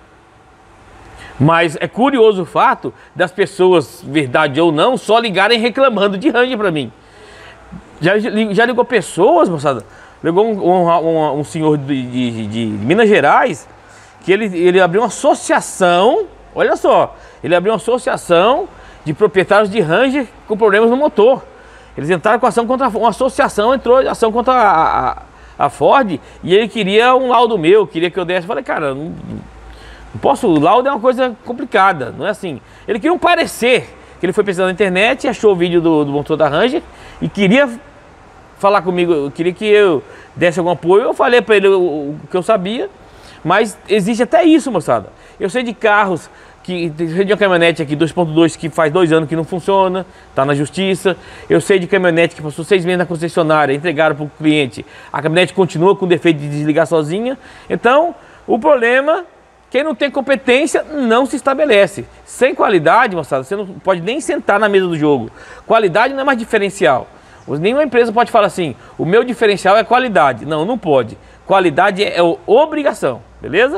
Mas é curioso o fato das pessoas, verdade ou não, só ligarem reclamando de Ranger para mim. Já, já ligou pessoas, moçada? Ligou um, um, um, um senhor de, de, de Minas Gerais, que ele, ele abriu uma associação, olha só, ele abriu uma associação de proprietários de Ranger com problemas no motor. Eles entraram com ação contra uma associação, entrou em ação contra a, a, a Ford, e ele queria um laudo meu, queria que eu desse. Eu falei, cara, não, não posso, o laudo é uma coisa complicada, não é assim. Ele queria um parecer, que ele foi pesquisar na internet, achou o vídeo do, do motor da Ranger e queria falar comigo, eu queria que eu desse algum apoio. Eu falei para ele o, o que eu sabia, mas existe até isso, moçada. Eu sei de carros, que sei de uma caminhonete aqui dois ponto dois que faz dois anos que não funciona, está na justiça. Eu sei de caminhonete que passou seis meses na concessionária, entregaram para o cliente, a caminhonete continua com defeito de desligar sozinha. Então, o problema, quem não tem competência não se estabelece. Sem qualidade, moçada, você não pode nem sentar na mesa do jogo. Qualidade não é mais diferencial. Nenhuma empresa pode falar assim, o meu diferencial é qualidade. Não, não pode. Qualidade é, é obrigação, beleza?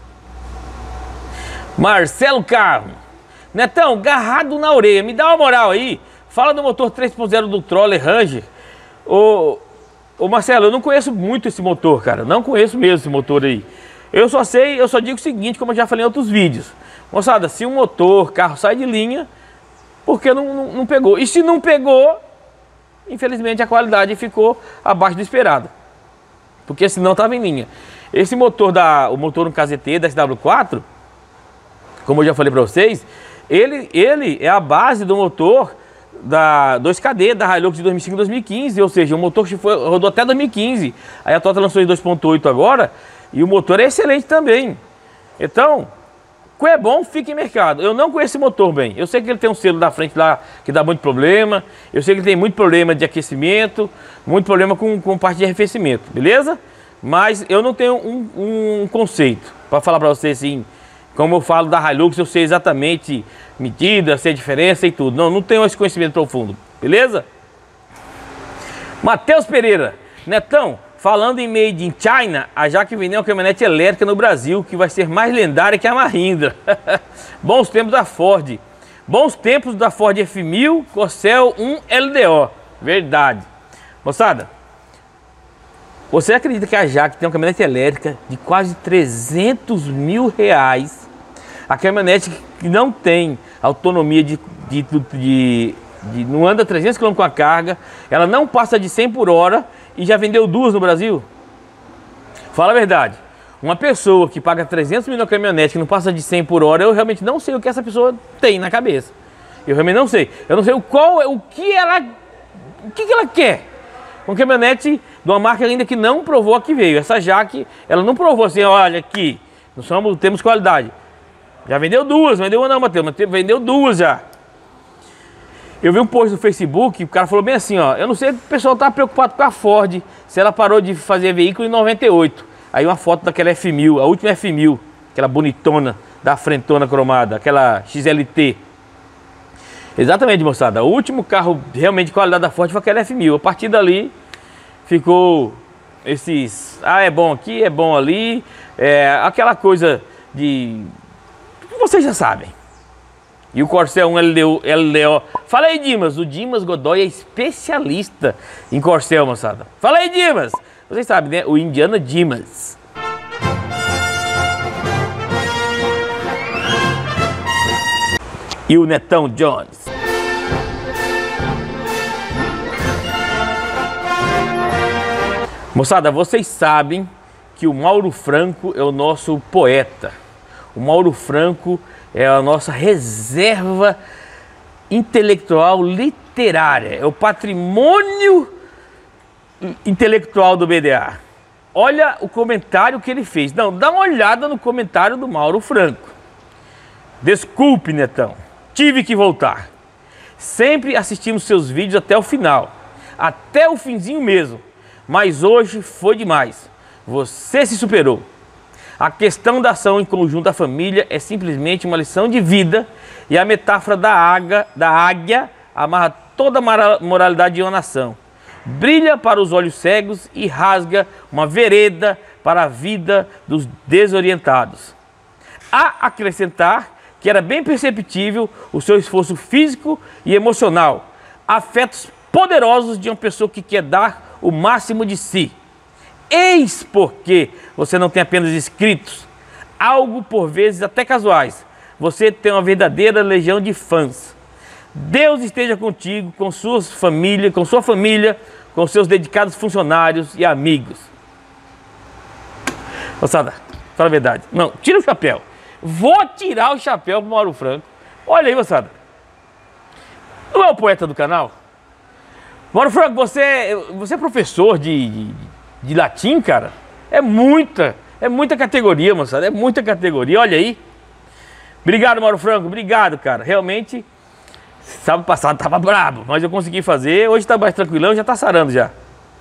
Marcelo Carmo. Netão, garrado na orelha, me dá uma moral aí. Fala do motor três ponto zero do Troller Ranger. Ô, ô Marcelo, eu não conheço muito esse motor, cara. Não conheço mesmo esse motor aí. Eu só sei, eu só digo o seguinte, como eu já falei em outros vídeos. Moçada, se um motor, carro sai de linha, porque não, não, não pegou. E se não pegou, infelizmente a qualidade ficou abaixo do esperado. Porque senão estava em linha. Esse motor, da, o motor no K Z T da S W quatro, como eu já falei para vocês, ele, ele é a base do motor da dois K D da Hilux de dois mil e cinco e dois mil e quinze, ou seja, o motor que foi, rodou até dois mil e quinze. Aí a Toyota lançou em dois ponto oito agora e o motor é excelente também. Então, o que é bom, fica em mercado. Eu não conheço esse motor bem. Eu sei que ele tem um selo da frente lá que dá muito problema. Eu sei que ele tem muito problema de aquecimento, muito problema com, com parte de arrefecimento, beleza? Mas eu não tenho um, um conceito para falar para vocês assim, como eu falo da Hilux, eu sei exatamente medida, sei a diferença e tudo. Não, não tenho esse conhecimento profundo, beleza? Matheus Pereira, Netão, falando em Made in China, a Jaque vendeu uma caminhonete elétrica no Brasil que vai ser mais lendária que a Mahindra. Bons tempos da Ford. Bons tempos da Ford F mil Corcel um L D O. Verdade. Moçada, você acredita que a Jaque tem uma caminhonete elétrica de quase trezentos mil reais? A caminhonete que não tem autonomia de, de, de, de não anda trezentos quilômetros com a carga, ela não passa de cem por hora e já vendeu duas no Brasil? Fala a verdade. Uma pessoa que paga trezentos mil na caminhonete que não passa de cem por hora, eu realmente não sei o que essa pessoa tem na cabeça. Eu realmente não sei. Eu não sei o qual é o que ela, o que, que ela quer. Uma caminhonete de uma marca ainda que não provou a que veio. Essa Jaque, ela não provou assim, olha aqui, nós somos, temos qualidade. Já vendeu duas, vendeu uma não, Matheus, mas vendeu duas já. Eu vi um post no Facebook, o cara falou bem assim, ó, eu não sei se o pessoal tá preocupado com a Ford, se ela parou de fazer veículo em noventa e oito. Aí uma foto daquela F mil, a última F mil, aquela bonitona, da frentona cromada, aquela X L T. Exatamente, moçada, o último carro realmente de qualidade da Ford foi aquela F mil. A partir dali, ficou esses, ah, é bom aqui, é bom ali, é, aquela coisa de... vocês já sabem. E o Corcel um L D O. Fala aí, Dimas. O Dimas Godoy é especialista em Corcel, moçada. Fala aí, Dimas. Vocês sabem, né? O Indiana Dimas. E o Netão Jones. Moçada, vocês sabem que o Mauro Franco é o nosso poeta. O Mauro Franco é a nossa reserva intelectual literária. É o patrimônio intelectual do B D A. Olha o comentário que ele fez. Não, dá uma olhada no comentário do Mauro Franco. Desculpe, Netão. Tive que voltar. Sempre assistimos seus vídeos até o final. Até o finzinho mesmo. Mas hoje foi demais. Você se superou. A questão da ação em conjunto da família é simplesmente uma lição de vida e a metáfora da águia, da águia amarra toda a moralidade de uma nação. Brilha para os olhos cegos e rasga uma vereda para a vida dos desorientados. A acrescentar que era bem perceptível o seu esforço físico e emocional, afetos poderosos de uma pessoa que quer dar o máximo de si. Eis porque você não tem apenas inscritos, algo por vezes até casuais. Você tem uma verdadeira legião de fãs. Deus esteja contigo, com sua família, com sua família, com seus dedicados funcionários e amigos. Moçada, fala a verdade. Não, tira o chapéu. Vou tirar o chapéu pro Mauro Franco. Olha aí, moçada. Não é o poeta do canal? Mauro Franco, você, você é professor de... de de latim, cara, é muita, é muita categoria, moçada, é muita categoria, olha aí. Obrigado, Mauro Franco, obrigado, cara, realmente, sábado passado tava brabo, mas eu consegui fazer, hoje tá mais tranquilão, já tá sarando já.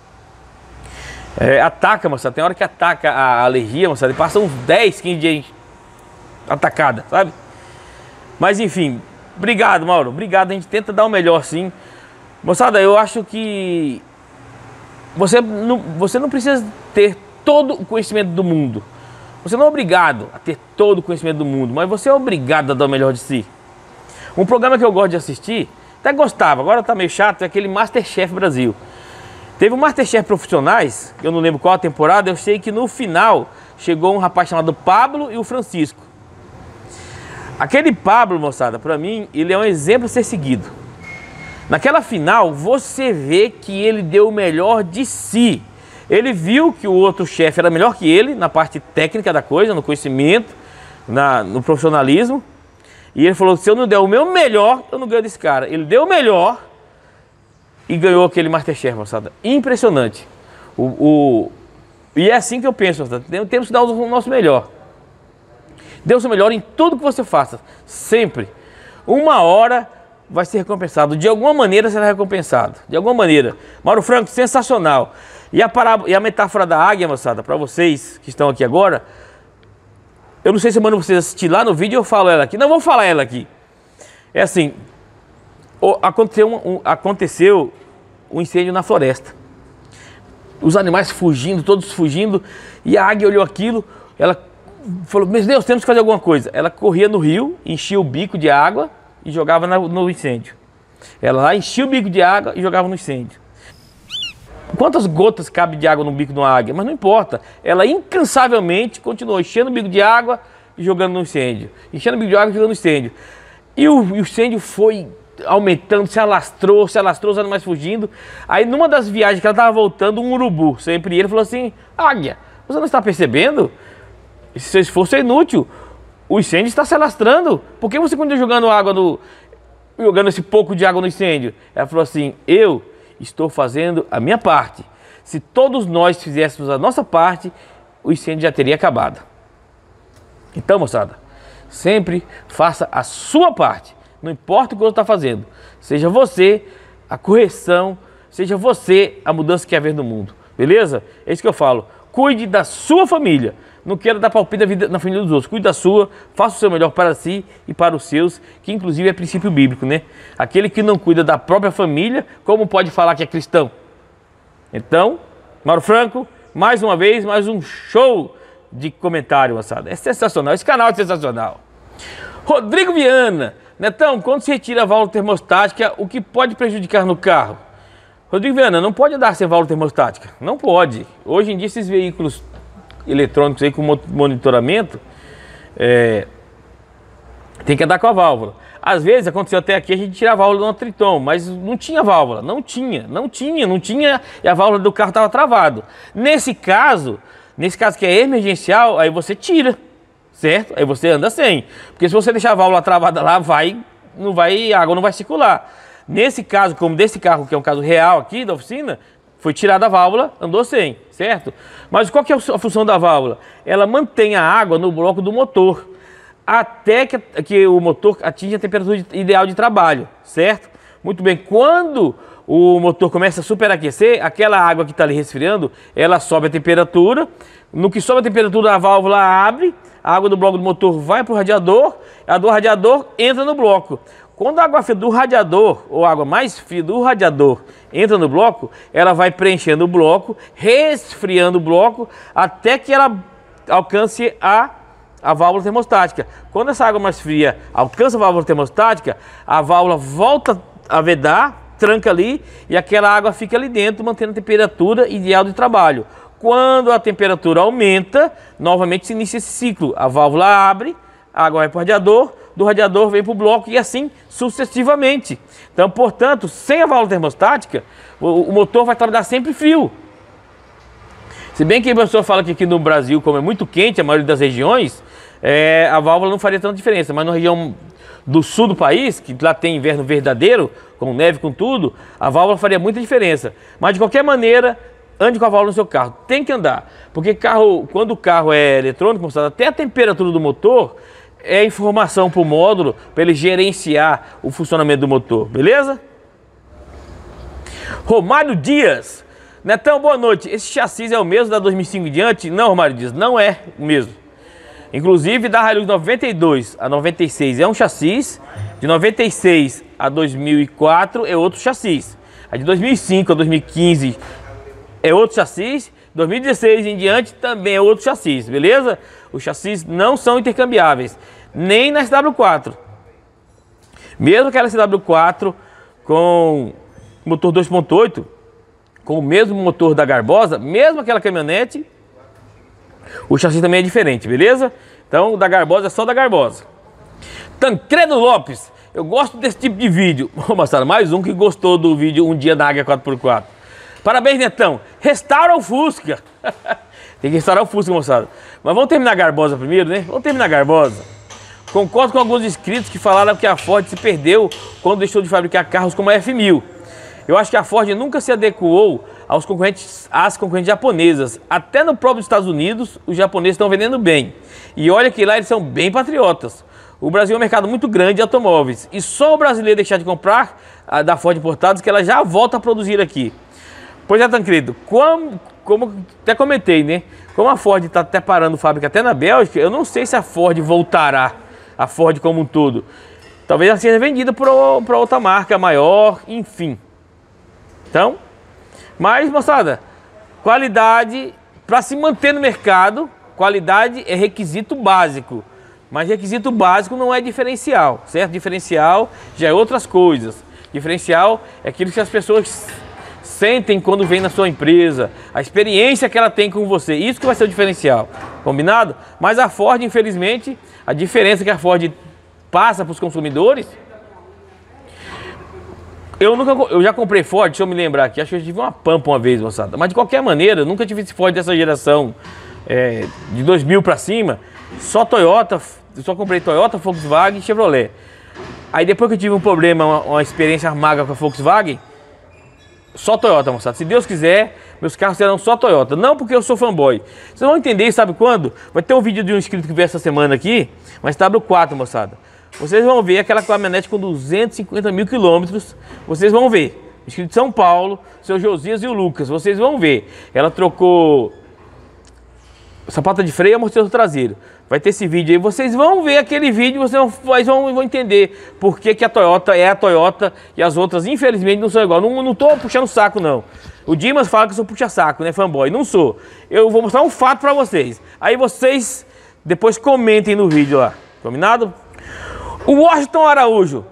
É, ataca, moçada, tem hora que ataca a alergia, moçada, e passa uns dez, quinze dias atacada, sabe? Mas enfim, obrigado, Mauro, obrigado, a gente tenta dar o melhor sim. Moçada, eu acho que Você não, você não precisa ter todo o conhecimento do mundo. Você não é obrigado a ter todo o conhecimento do mundo, mas você é obrigado a dar o melhor de si. Um programa que eu gosto de assistir, até gostava, agora tá meio chato, é aquele Masterchef Brasil. Teve um Masterchef Profissionais, eu não lembro qual a temporada, eu sei que no final chegou um rapaz chamado Pablo e o Francisco. Aquele Pablo, moçada, pra mim, ele é um exemplo a ser seguido. Naquela final, você vê que ele deu o melhor de si. Ele viu que o outro chefe era melhor que ele na parte técnica da coisa, no conhecimento, na, no profissionalismo. E ele falou, se eu não der o meu melhor, eu não ganho desse cara. Ele deu o melhor e ganhou aquele Masterchef, moçada. Impressionante. O, o... E é assim que eu penso, moçada. Temos que dar o nosso melhor. Dê o seu melhor em tudo que você faça. Sempre. Uma hora vai ser recompensado. De alguma maneira será recompensado. De alguma maneira. Mauro Franco, sensacional. E a, parábola, e a metáfora da águia, moçada, para vocês que estão aqui agora, eu não sei se eu mando vocês assistir lá no vídeo ou eu falo ela aqui. Não vou falar ela aqui. É assim, aconteceu um, um, aconteceu um incêndio na floresta. Os animais fugindo, todos fugindo, e a águia olhou aquilo, ela falou, meu Deus, temos que fazer alguma coisa. Ela corria no rio, enchia o bico de água e jogava na, no incêndio. Ela lá enchia o bico de água e jogava no incêndio. Quantas gotas cabe de água no bico de uma águia? Mas não importa. Ela incansavelmente continuou enchendo o bico de água e jogando no incêndio. Enchendo o bico de água e jogando no incêndio. E o, o incêndio foi aumentando, se alastrou, se alastrou, os animais fugindo. Aí numa das viagens que ela estava voltando, um urubu, sempre ele, falou assim, águia, você não está percebendo? Esse seu esforço é inútil. O incêndio está se alastrando. Por que você continua jogando água no... jogando esse pouco de água no incêndio? Ela falou assim, eu... estou fazendo a minha parte. Se todos nós fizéssemos a nossa parte, o incêndio já teria acabado. Então, moçada, sempre faça a sua parte. Não importa o que você está fazendo. Seja você a correção, seja você a mudança que quer ver no mundo. Beleza? É isso que eu falo. Cuide da sua família. Não quero dar palpite na, vida, na família dos outros. Cuide da sua, faça o seu melhor para si e para os seus, que inclusive é princípio bíblico, né? Aquele que não cuida da própria família, como pode falar que é cristão? Então, Mauro Franco, mais uma vez, mais um show de comentário, moçada. É sensacional, esse canal é sensacional. Rodrigo Viana, Netão, quando se retira a válvula termostática, o que pode prejudicar no carro? Rodrigo Viana, não pode andar sem válvula termostática, não pode. Hoje em dia esses veículos eletrônicos aí com monitoramento, é, tem que andar com a válvula. Às vezes, aconteceu até aqui, a gente tira a válvula do Triton, mas não tinha válvula, não tinha, não tinha, não tinha, e a válvula do carro estava travado. Nesse caso, nesse caso que é emergencial, aí você tira, certo? Aí você anda sem, porque se você deixar a válvula travada lá, vai, não vai, a água não vai circular. Nesse caso, como desse carro, que é um caso real aqui da oficina, foi tirada a válvula, andou sem, certo? Mas qual que é a função da válvula? Ela mantém a água no bloco do motor, até que, que o motor atinja a temperatura ideal de trabalho, certo? Muito bem, quando o motor começa a superaquecer, aquela água que está ali resfriando, ela sobe a temperatura, no que sobe a temperatura a válvula abre, a água do bloco do motor vai para o radiador, a do radiador entra no bloco. Quando a água fria do radiador, ou a água mais fria do radiador, entra no bloco, ela vai preenchendo o bloco, resfriando o bloco, até que ela alcance a, a válvula termostática. Quando essa água mais fria alcança a válvula termostática, a válvula volta a vedar, tranca ali, e aquela água fica ali dentro, mantendo a temperatura ideal de trabalho. Quando a temperatura aumenta, novamente se inicia esse ciclo. A válvula abre, a água vai para o radiador, do radiador vem para o bloco e assim sucessivamente. Então, portanto, sem a válvula termostática, o, o motor vai trabalhar sempre frio. Se bem que a pessoa fala que aqui no Brasil, como é muito quente, a maioria das regiões, é, a válvula não faria tanta diferença. Mas na região do sul do país, que lá tem inverno verdadeiro, com neve, com tudo, a válvula faria muita diferença. Mas de qualquer maneira, ande com a válvula no seu carro. Tem que andar. Porque carro, quando o carro é eletrônico, até a temperatura do motor é informação para o módulo, para ele gerenciar o funcionamento do motor, beleza? Romário Dias, Netão, boa noite. Esse chassi é o mesmo da dois mil e cinco em diante? Não, Romário Dias, não é o mesmo. Inclusive da Hilux noventa e dois a noventa e seis é um chassi, de noventa e seis a dois mil e quatro é outro chassi. A de dois mil e cinco a dois mil e quinze é outro chassi, dois mil e dezesseis em diante também é outro chassi, beleza? Os chassis não são intercambiáveis, nem na S W quatro. Mesmo aquela S W quatro com motor dois ponto oito, com o mesmo motor da Garbosa, mesmo aquela caminhonete, o chassi também é diferente, beleza? Então, o da Garbosa é só da Garbosa. Tancredo Lopes, eu gosto desse tipo de vídeo. Vou mostrar mais um que gostou do vídeo Um Dia na Águia quatro por quatro. Parabéns, Netão. Restaura o Fusca. Tem que restaurar o Fusca, moçada. Mas vamos terminar a Garbosa primeiro, né? Vamos terminar a Garbosa. Concordo com alguns inscritos que falaram que a Ford se perdeu quando deixou de fabricar carros como a F mil. Eu acho que a Ford nunca se adequou aos concorrentes, às concorrentes japonesas. Até no próprio Estados Unidos, os japoneses estão vendendo bem. E olha que lá eles são bem patriotas. O Brasil é um mercado muito grande de automóveis. E só o brasileiro deixar de comprar a da Ford importados que ela já volta a produzir aqui. Pois é, Tancredo, como, como até comentei, né? Como a Ford está até parando fábrica até na Bélgica, eu não sei se a Ford voltará, a Ford como um todo. Talvez ela seja vendida para outra marca maior, enfim. Então, mas, moçada, qualidade, para se manter no mercado, qualidade é requisito básico. Mas requisito básico não é diferencial, certo? Diferencial já é outras coisas. Diferencial é aquilo que as pessoas sentem quando vem na sua empresa, a experiência que ela tem com você, isso que vai ser o diferencial, combinado? Mas a Ford, infelizmente, a diferença que a Ford passa para os consumidores... Eu, nunca, eu já comprei Ford, deixa eu me lembrar aqui, acho que eu tive uma Pampa uma vez, moçada. Mas de qualquer maneira, eu nunca tive esse Ford dessa geração é, de dois mil para cima. Só Toyota, só comprei Toyota, Volkswagen e Chevrolet. Aí depois que eu tive um problema, uma, uma experiência amarga com a Volkswagen, só Toyota, moçada. Se Deus quiser, meus carros serão só Toyota. Não porque eu sou fanboy. Vocês vão entender, sabe quando? Vai ter um vídeo de um inscrito que veio essa semana aqui, mas W quatro, moçada. Vocês vão ver aquela caminhonete com duzentos e cinquenta mil quilômetros. Vocês vão ver. Inscrito de São Paulo, seu Josias e o Lucas. Vocês vão ver. Ela trocou sapata de freio e amortecedor traseiro. Vai ter esse vídeo aí. Vocês vão ver aquele vídeo. Vocês vão, vão, vão entender por que, que a Toyota é a Toyota e as outras, infelizmente, não são igual. Não, não tô puxando saco, não. O Dimas fala que eu sou puxa-saco, né, fanboy? Não sou. Eu vou mostrar um fato pra vocês. Aí vocês depois comentem no vídeo lá. Combinado? O Washington Araújo,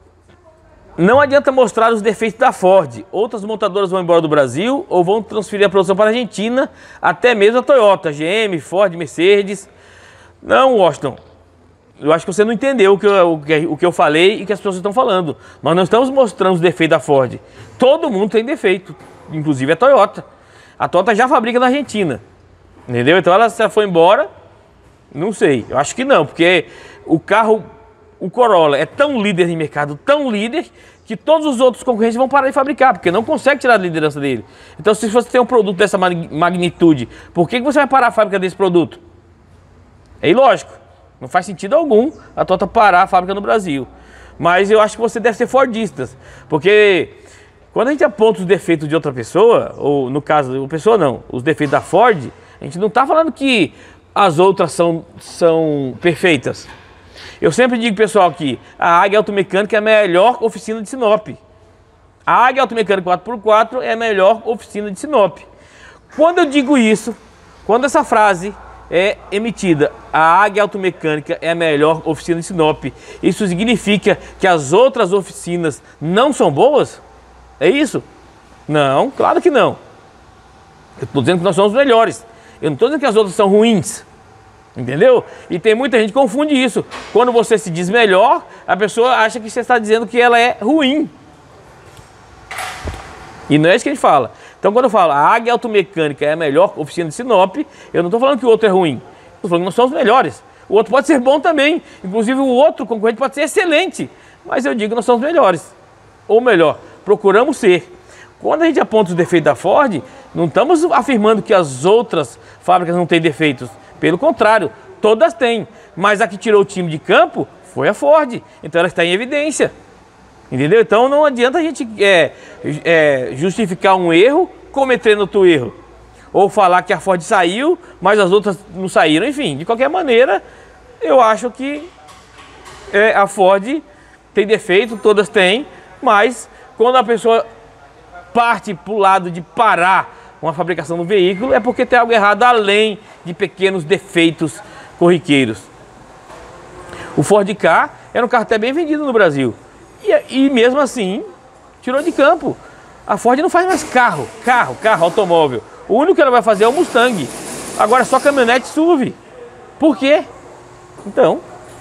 não adianta mostrar os defeitos da Ford. Outras montadoras vão embora do Brasil ou vão transferir a produção para a Argentina, até mesmo a Toyota, G M, Ford, Mercedes. Não, Washington, eu acho que você não entendeu o que eu, o que, o que eu falei e o que as pessoas estão falando. Nós não estamos mostrando os defeitos da Ford. Todo mundo tem defeito, inclusive a Toyota. A Toyota já fabrica na Argentina, entendeu? Então ela se foi embora, não sei, eu acho que não, porque o carro... O Corolla é tão líder de mercado, tão líder, que todos os outros concorrentes vão parar de fabricar, porque não consegue tirar a liderança dele. Então, se você tem um produto dessa magnitude, por que você vai parar a fábrica desse produto? É ilógico. Não faz sentido algum a Toyota parar a fábrica no Brasil. Mas eu acho que você deve ser fordista, porque quando a gente aponta os defeitos de outra pessoa, ou no caso, a pessoa não, os defeitos da Ford, a gente não está falando que as outras são, são perfeitas. Eu sempre digo, pessoal, que a Águia Automecânica é a melhor oficina de Sinop. A Águia Automecânica quatro por quatro é a melhor oficina de Sinop. Quando eu digo isso, quando essa frase é emitida, a Águia Automecânica é a melhor oficina de Sinop, isso significa que as outras oficinas não são boas? É isso? Não, claro que não. Eu estou dizendo que nós somos os melhores. Eu não estou dizendo que as outras são ruins. Entendeu? E tem muita gente que confunde isso. Quando você se diz melhor, a pessoa acha que você está dizendo que ela é ruim. E não é isso que a gente fala. Então, quando eu falo a Águia Automecânica é a melhor oficina de Sinop, eu não estou falando que o outro é ruim. Estou falando que nós somos os melhores. O outro pode ser bom também. Inclusive, o outro concorrente pode ser excelente. Mas eu digo que nós somos os melhores. Ou melhor, procuramos ser. Quando a gente aponta os defeitos da Ford, não estamos afirmando que as outras fábricas não têm defeitos. Pelo contrário, todas têm. Mas a que tirou o time de campo foi a Ford. Então ela está em evidência. Entendeu? Então não adianta a gente é, é, justificar um erro cometendo outro erro. Ou falar que a Ford saiu, mas as outras não saíram. Enfim, de qualquer maneira, eu acho que é, a Ford tem defeito, todas têm. Mas quando a pessoa parte para o lado de parar uma fabricação do veículo, é porque tem algo errado além de pequenos defeitos corriqueiros. O Ford Ka era um carro até bem vendido no Brasil. E, e mesmo assim, tirou de campo. A Ford não faz mais carro, carro, carro, automóvel. O único que ela vai fazer é o Mustang. Agora só caminhonete S U V. Por quê? Então...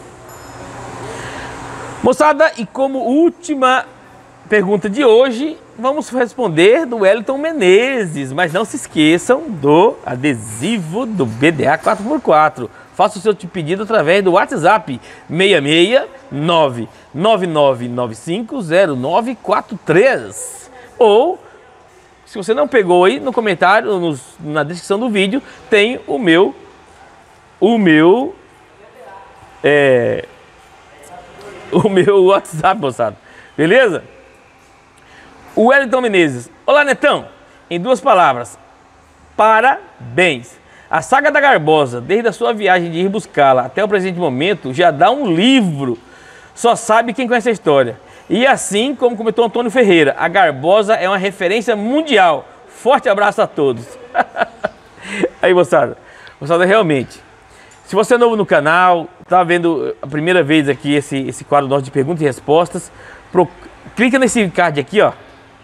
Moçada, e como última pergunta de hoje, vamos responder do Wellington Menezes, mas não se esqueçam do adesivo do B D A quatro por quatro. Faça o seu pedido através do WhatsApp seis seis nove nove nove nove cinco zero nove quatro três. Ou, se você não pegou aí, no comentário, nos, na descrição do vídeo, tem o meu, o meu, é, o meu WhatsApp, moçada. Beleza? O Wellington Menezes. Olá, Netão. Em duas palavras, parabéns. A saga da Garbosa, desde a sua viagem de ir buscá-la até o presente momento, já dá um livro. Só sabe quem conhece a história. E assim como comentou Antônio Ferreira, a Garbosa é uma referência mundial. Forte abraço a todos. Aí, moçada. Moçada, realmente, se você é novo no canal, tá vendo a primeira vez aqui esse, esse quadro nosso de perguntas e respostas, pro, clica nesse card aqui, ó.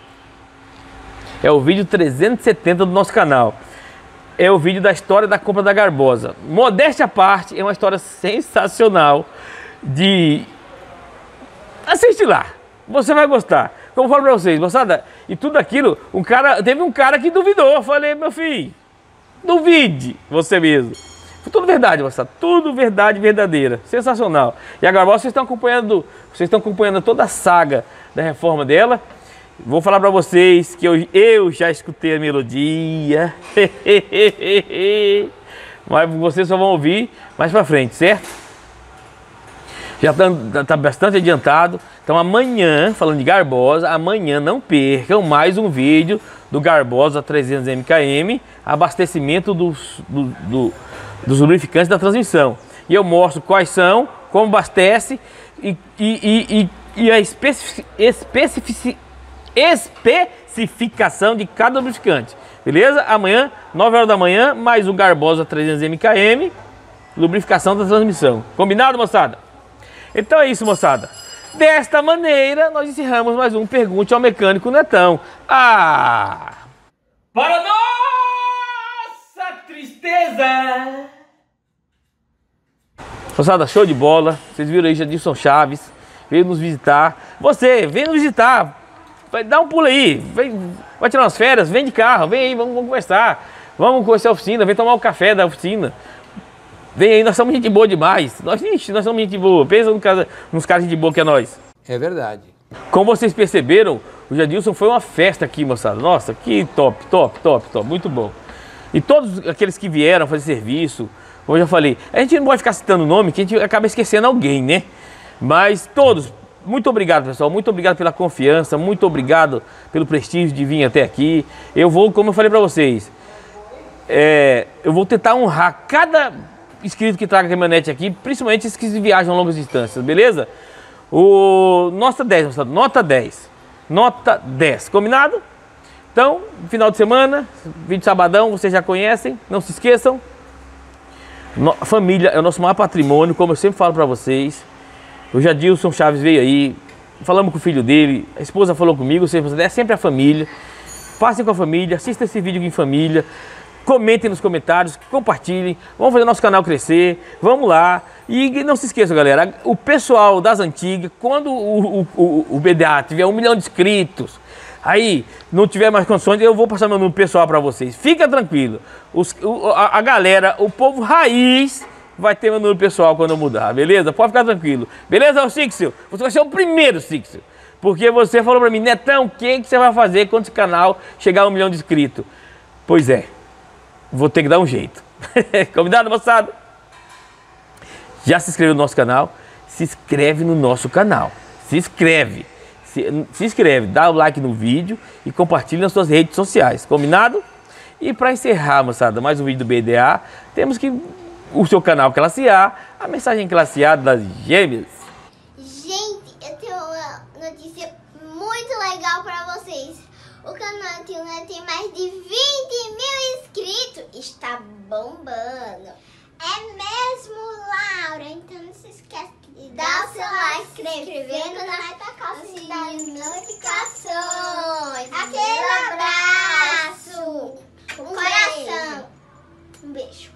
É o vídeo trezentos e setenta do nosso canal. É o vídeo da história da compra da Garbosa. Modéstia à parte, é uma história sensacional de... Assiste lá, você vai gostar. Como eu falo pra vocês, moçada, e tudo aquilo, um cara, teve um cara que duvidou. Eu falei, meu filho, duvide você mesmo. Foi tudo verdade, moçada, tudo verdade verdadeira, sensacional. E a Garbosa, vocês estão acompanhando, vocês estão acompanhando toda a saga da reforma dela. Vou falar pra vocês que eu, eu já escutei a melodia, mas vocês só vão ouvir mais pra frente, certo? Já tá, tá bastante adiantado. Então amanhã, falando de Garbosa, amanhã não percam mais um vídeo do Garbosa trezentos M K M, abastecimento dos, do, do, dos lubrificantes da transmissão. E eu mostro quais são, como abastece e, e, e, e, e a especific, especific, especificação de cada lubrificante. Beleza? Amanhã, nove horas da manhã, mais um Garbosa trezentos M K M, lubrificação da transmissão. Combinado, moçada? Então é isso, moçada. Desta maneira, nós encerramos mais um Pergunte ao Mecânico Netão. Ah! Para nossa tristeza! Moçada, show de bola. Vocês viram aí, Jadilson Chaves veio nos visitar. Você, vem nos visitar. Vai dar um pulo aí. Vem, vai tirar umas férias, vem de carro. Vem aí, vamos, vamos conversar. Vamos conhecer a oficina, vem tomar o café da oficina. Vem aí, nós somos gente boa demais. Nós, ixi, nós somos gente boa. Pensa no casa, nos caras de boa que é nós. É verdade. Como vocês perceberam, o Jadilson foi uma festa aqui, moçada. Nossa, que top, top, top, top. Muito bom. E todos aqueles que vieram fazer serviço, como eu já falei, a gente não pode ficar citando o nome, que a gente acaba esquecendo alguém, né? Mas todos, muito obrigado, pessoal. Muito obrigado pela confiança. Muito obrigado pelo prestígio de vir até aqui. Eu vou, como eu falei pra vocês, é, eu vou tentar honrar cada inscrito que traga a caminhonete aqui, principalmente esses que viajam longas distâncias, beleza? O nota dez, moçada, nota dez. Nota dez, combinado? Então, final de semana, vídeo sabadão, vocês já conhecem, não se esqueçam. No, família é o nosso maior patrimônio, como eu sempre falo pra vocês. O Jadilson Chaves veio aí, falamos com o filho dele, a esposa falou comigo, é sempre a família. Passem com a família, assistam esse vídeo em família. Comentem nos comentários, compartilhem, vamos fazer nosso canal crescer, vamos lá. E não se esqueçam, galera, o pessoal das antigas, quando o, o, o, o B D A tiver um milhão de inscritos, aí não tiver mais condições, eu vou passar meu número pessoal para vocês. Fica tranquilo, Os, o, a, a galera, o povo raiz vai ter meu número pessoal quando eu mudar, beleza? Pode ficar tranquilo. Beleza, Sixio? Você vai ser o primeiro, Sixio. Porque você falou para mim, Netão, o que, que você vai fazer quando esse canal chegar a um milhão de inscritos? Pois é. Vou ter que dar um jeito. Combinado, moçada? Já se inscreveu no nosso canal? Se inscreve no nosso canal. Se inscreve. Se, se inscreve, dá o like no vídeo e compartilha nas suas redes sociais. Combinado? E para encerrar, moçada, mais um vídeo do B D A, temos que o seu canal Classe A, a mensagem Classe A das gêmeas. Gente, eu tenho uma notícia muito legal para vocês. O canal tem mais de vinte mil inscritos. Está bombando. É mesmo, Laura? Então não se esquece de dar o seu like, se inscrevendo na notificações. notificações. Aquele abraço. Um coração. Um beijo.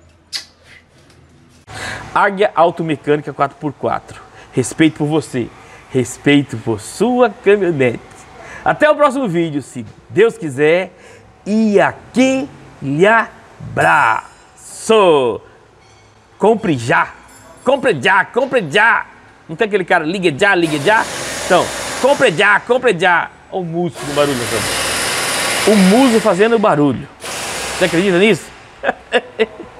Águia Automecânica quatro por quatro. Respeito por você. Respeito por sua caminhonete. Até o próximo vídeo, se Deus quiser. E aquele abraço. compre já. Compre já, compre já. Não tem aquele cara, ligue já, ligue já? Então, compre já, compre já. Olha o muso no barulho, sabe? O muso fazendo barulho. Você acredita nisso?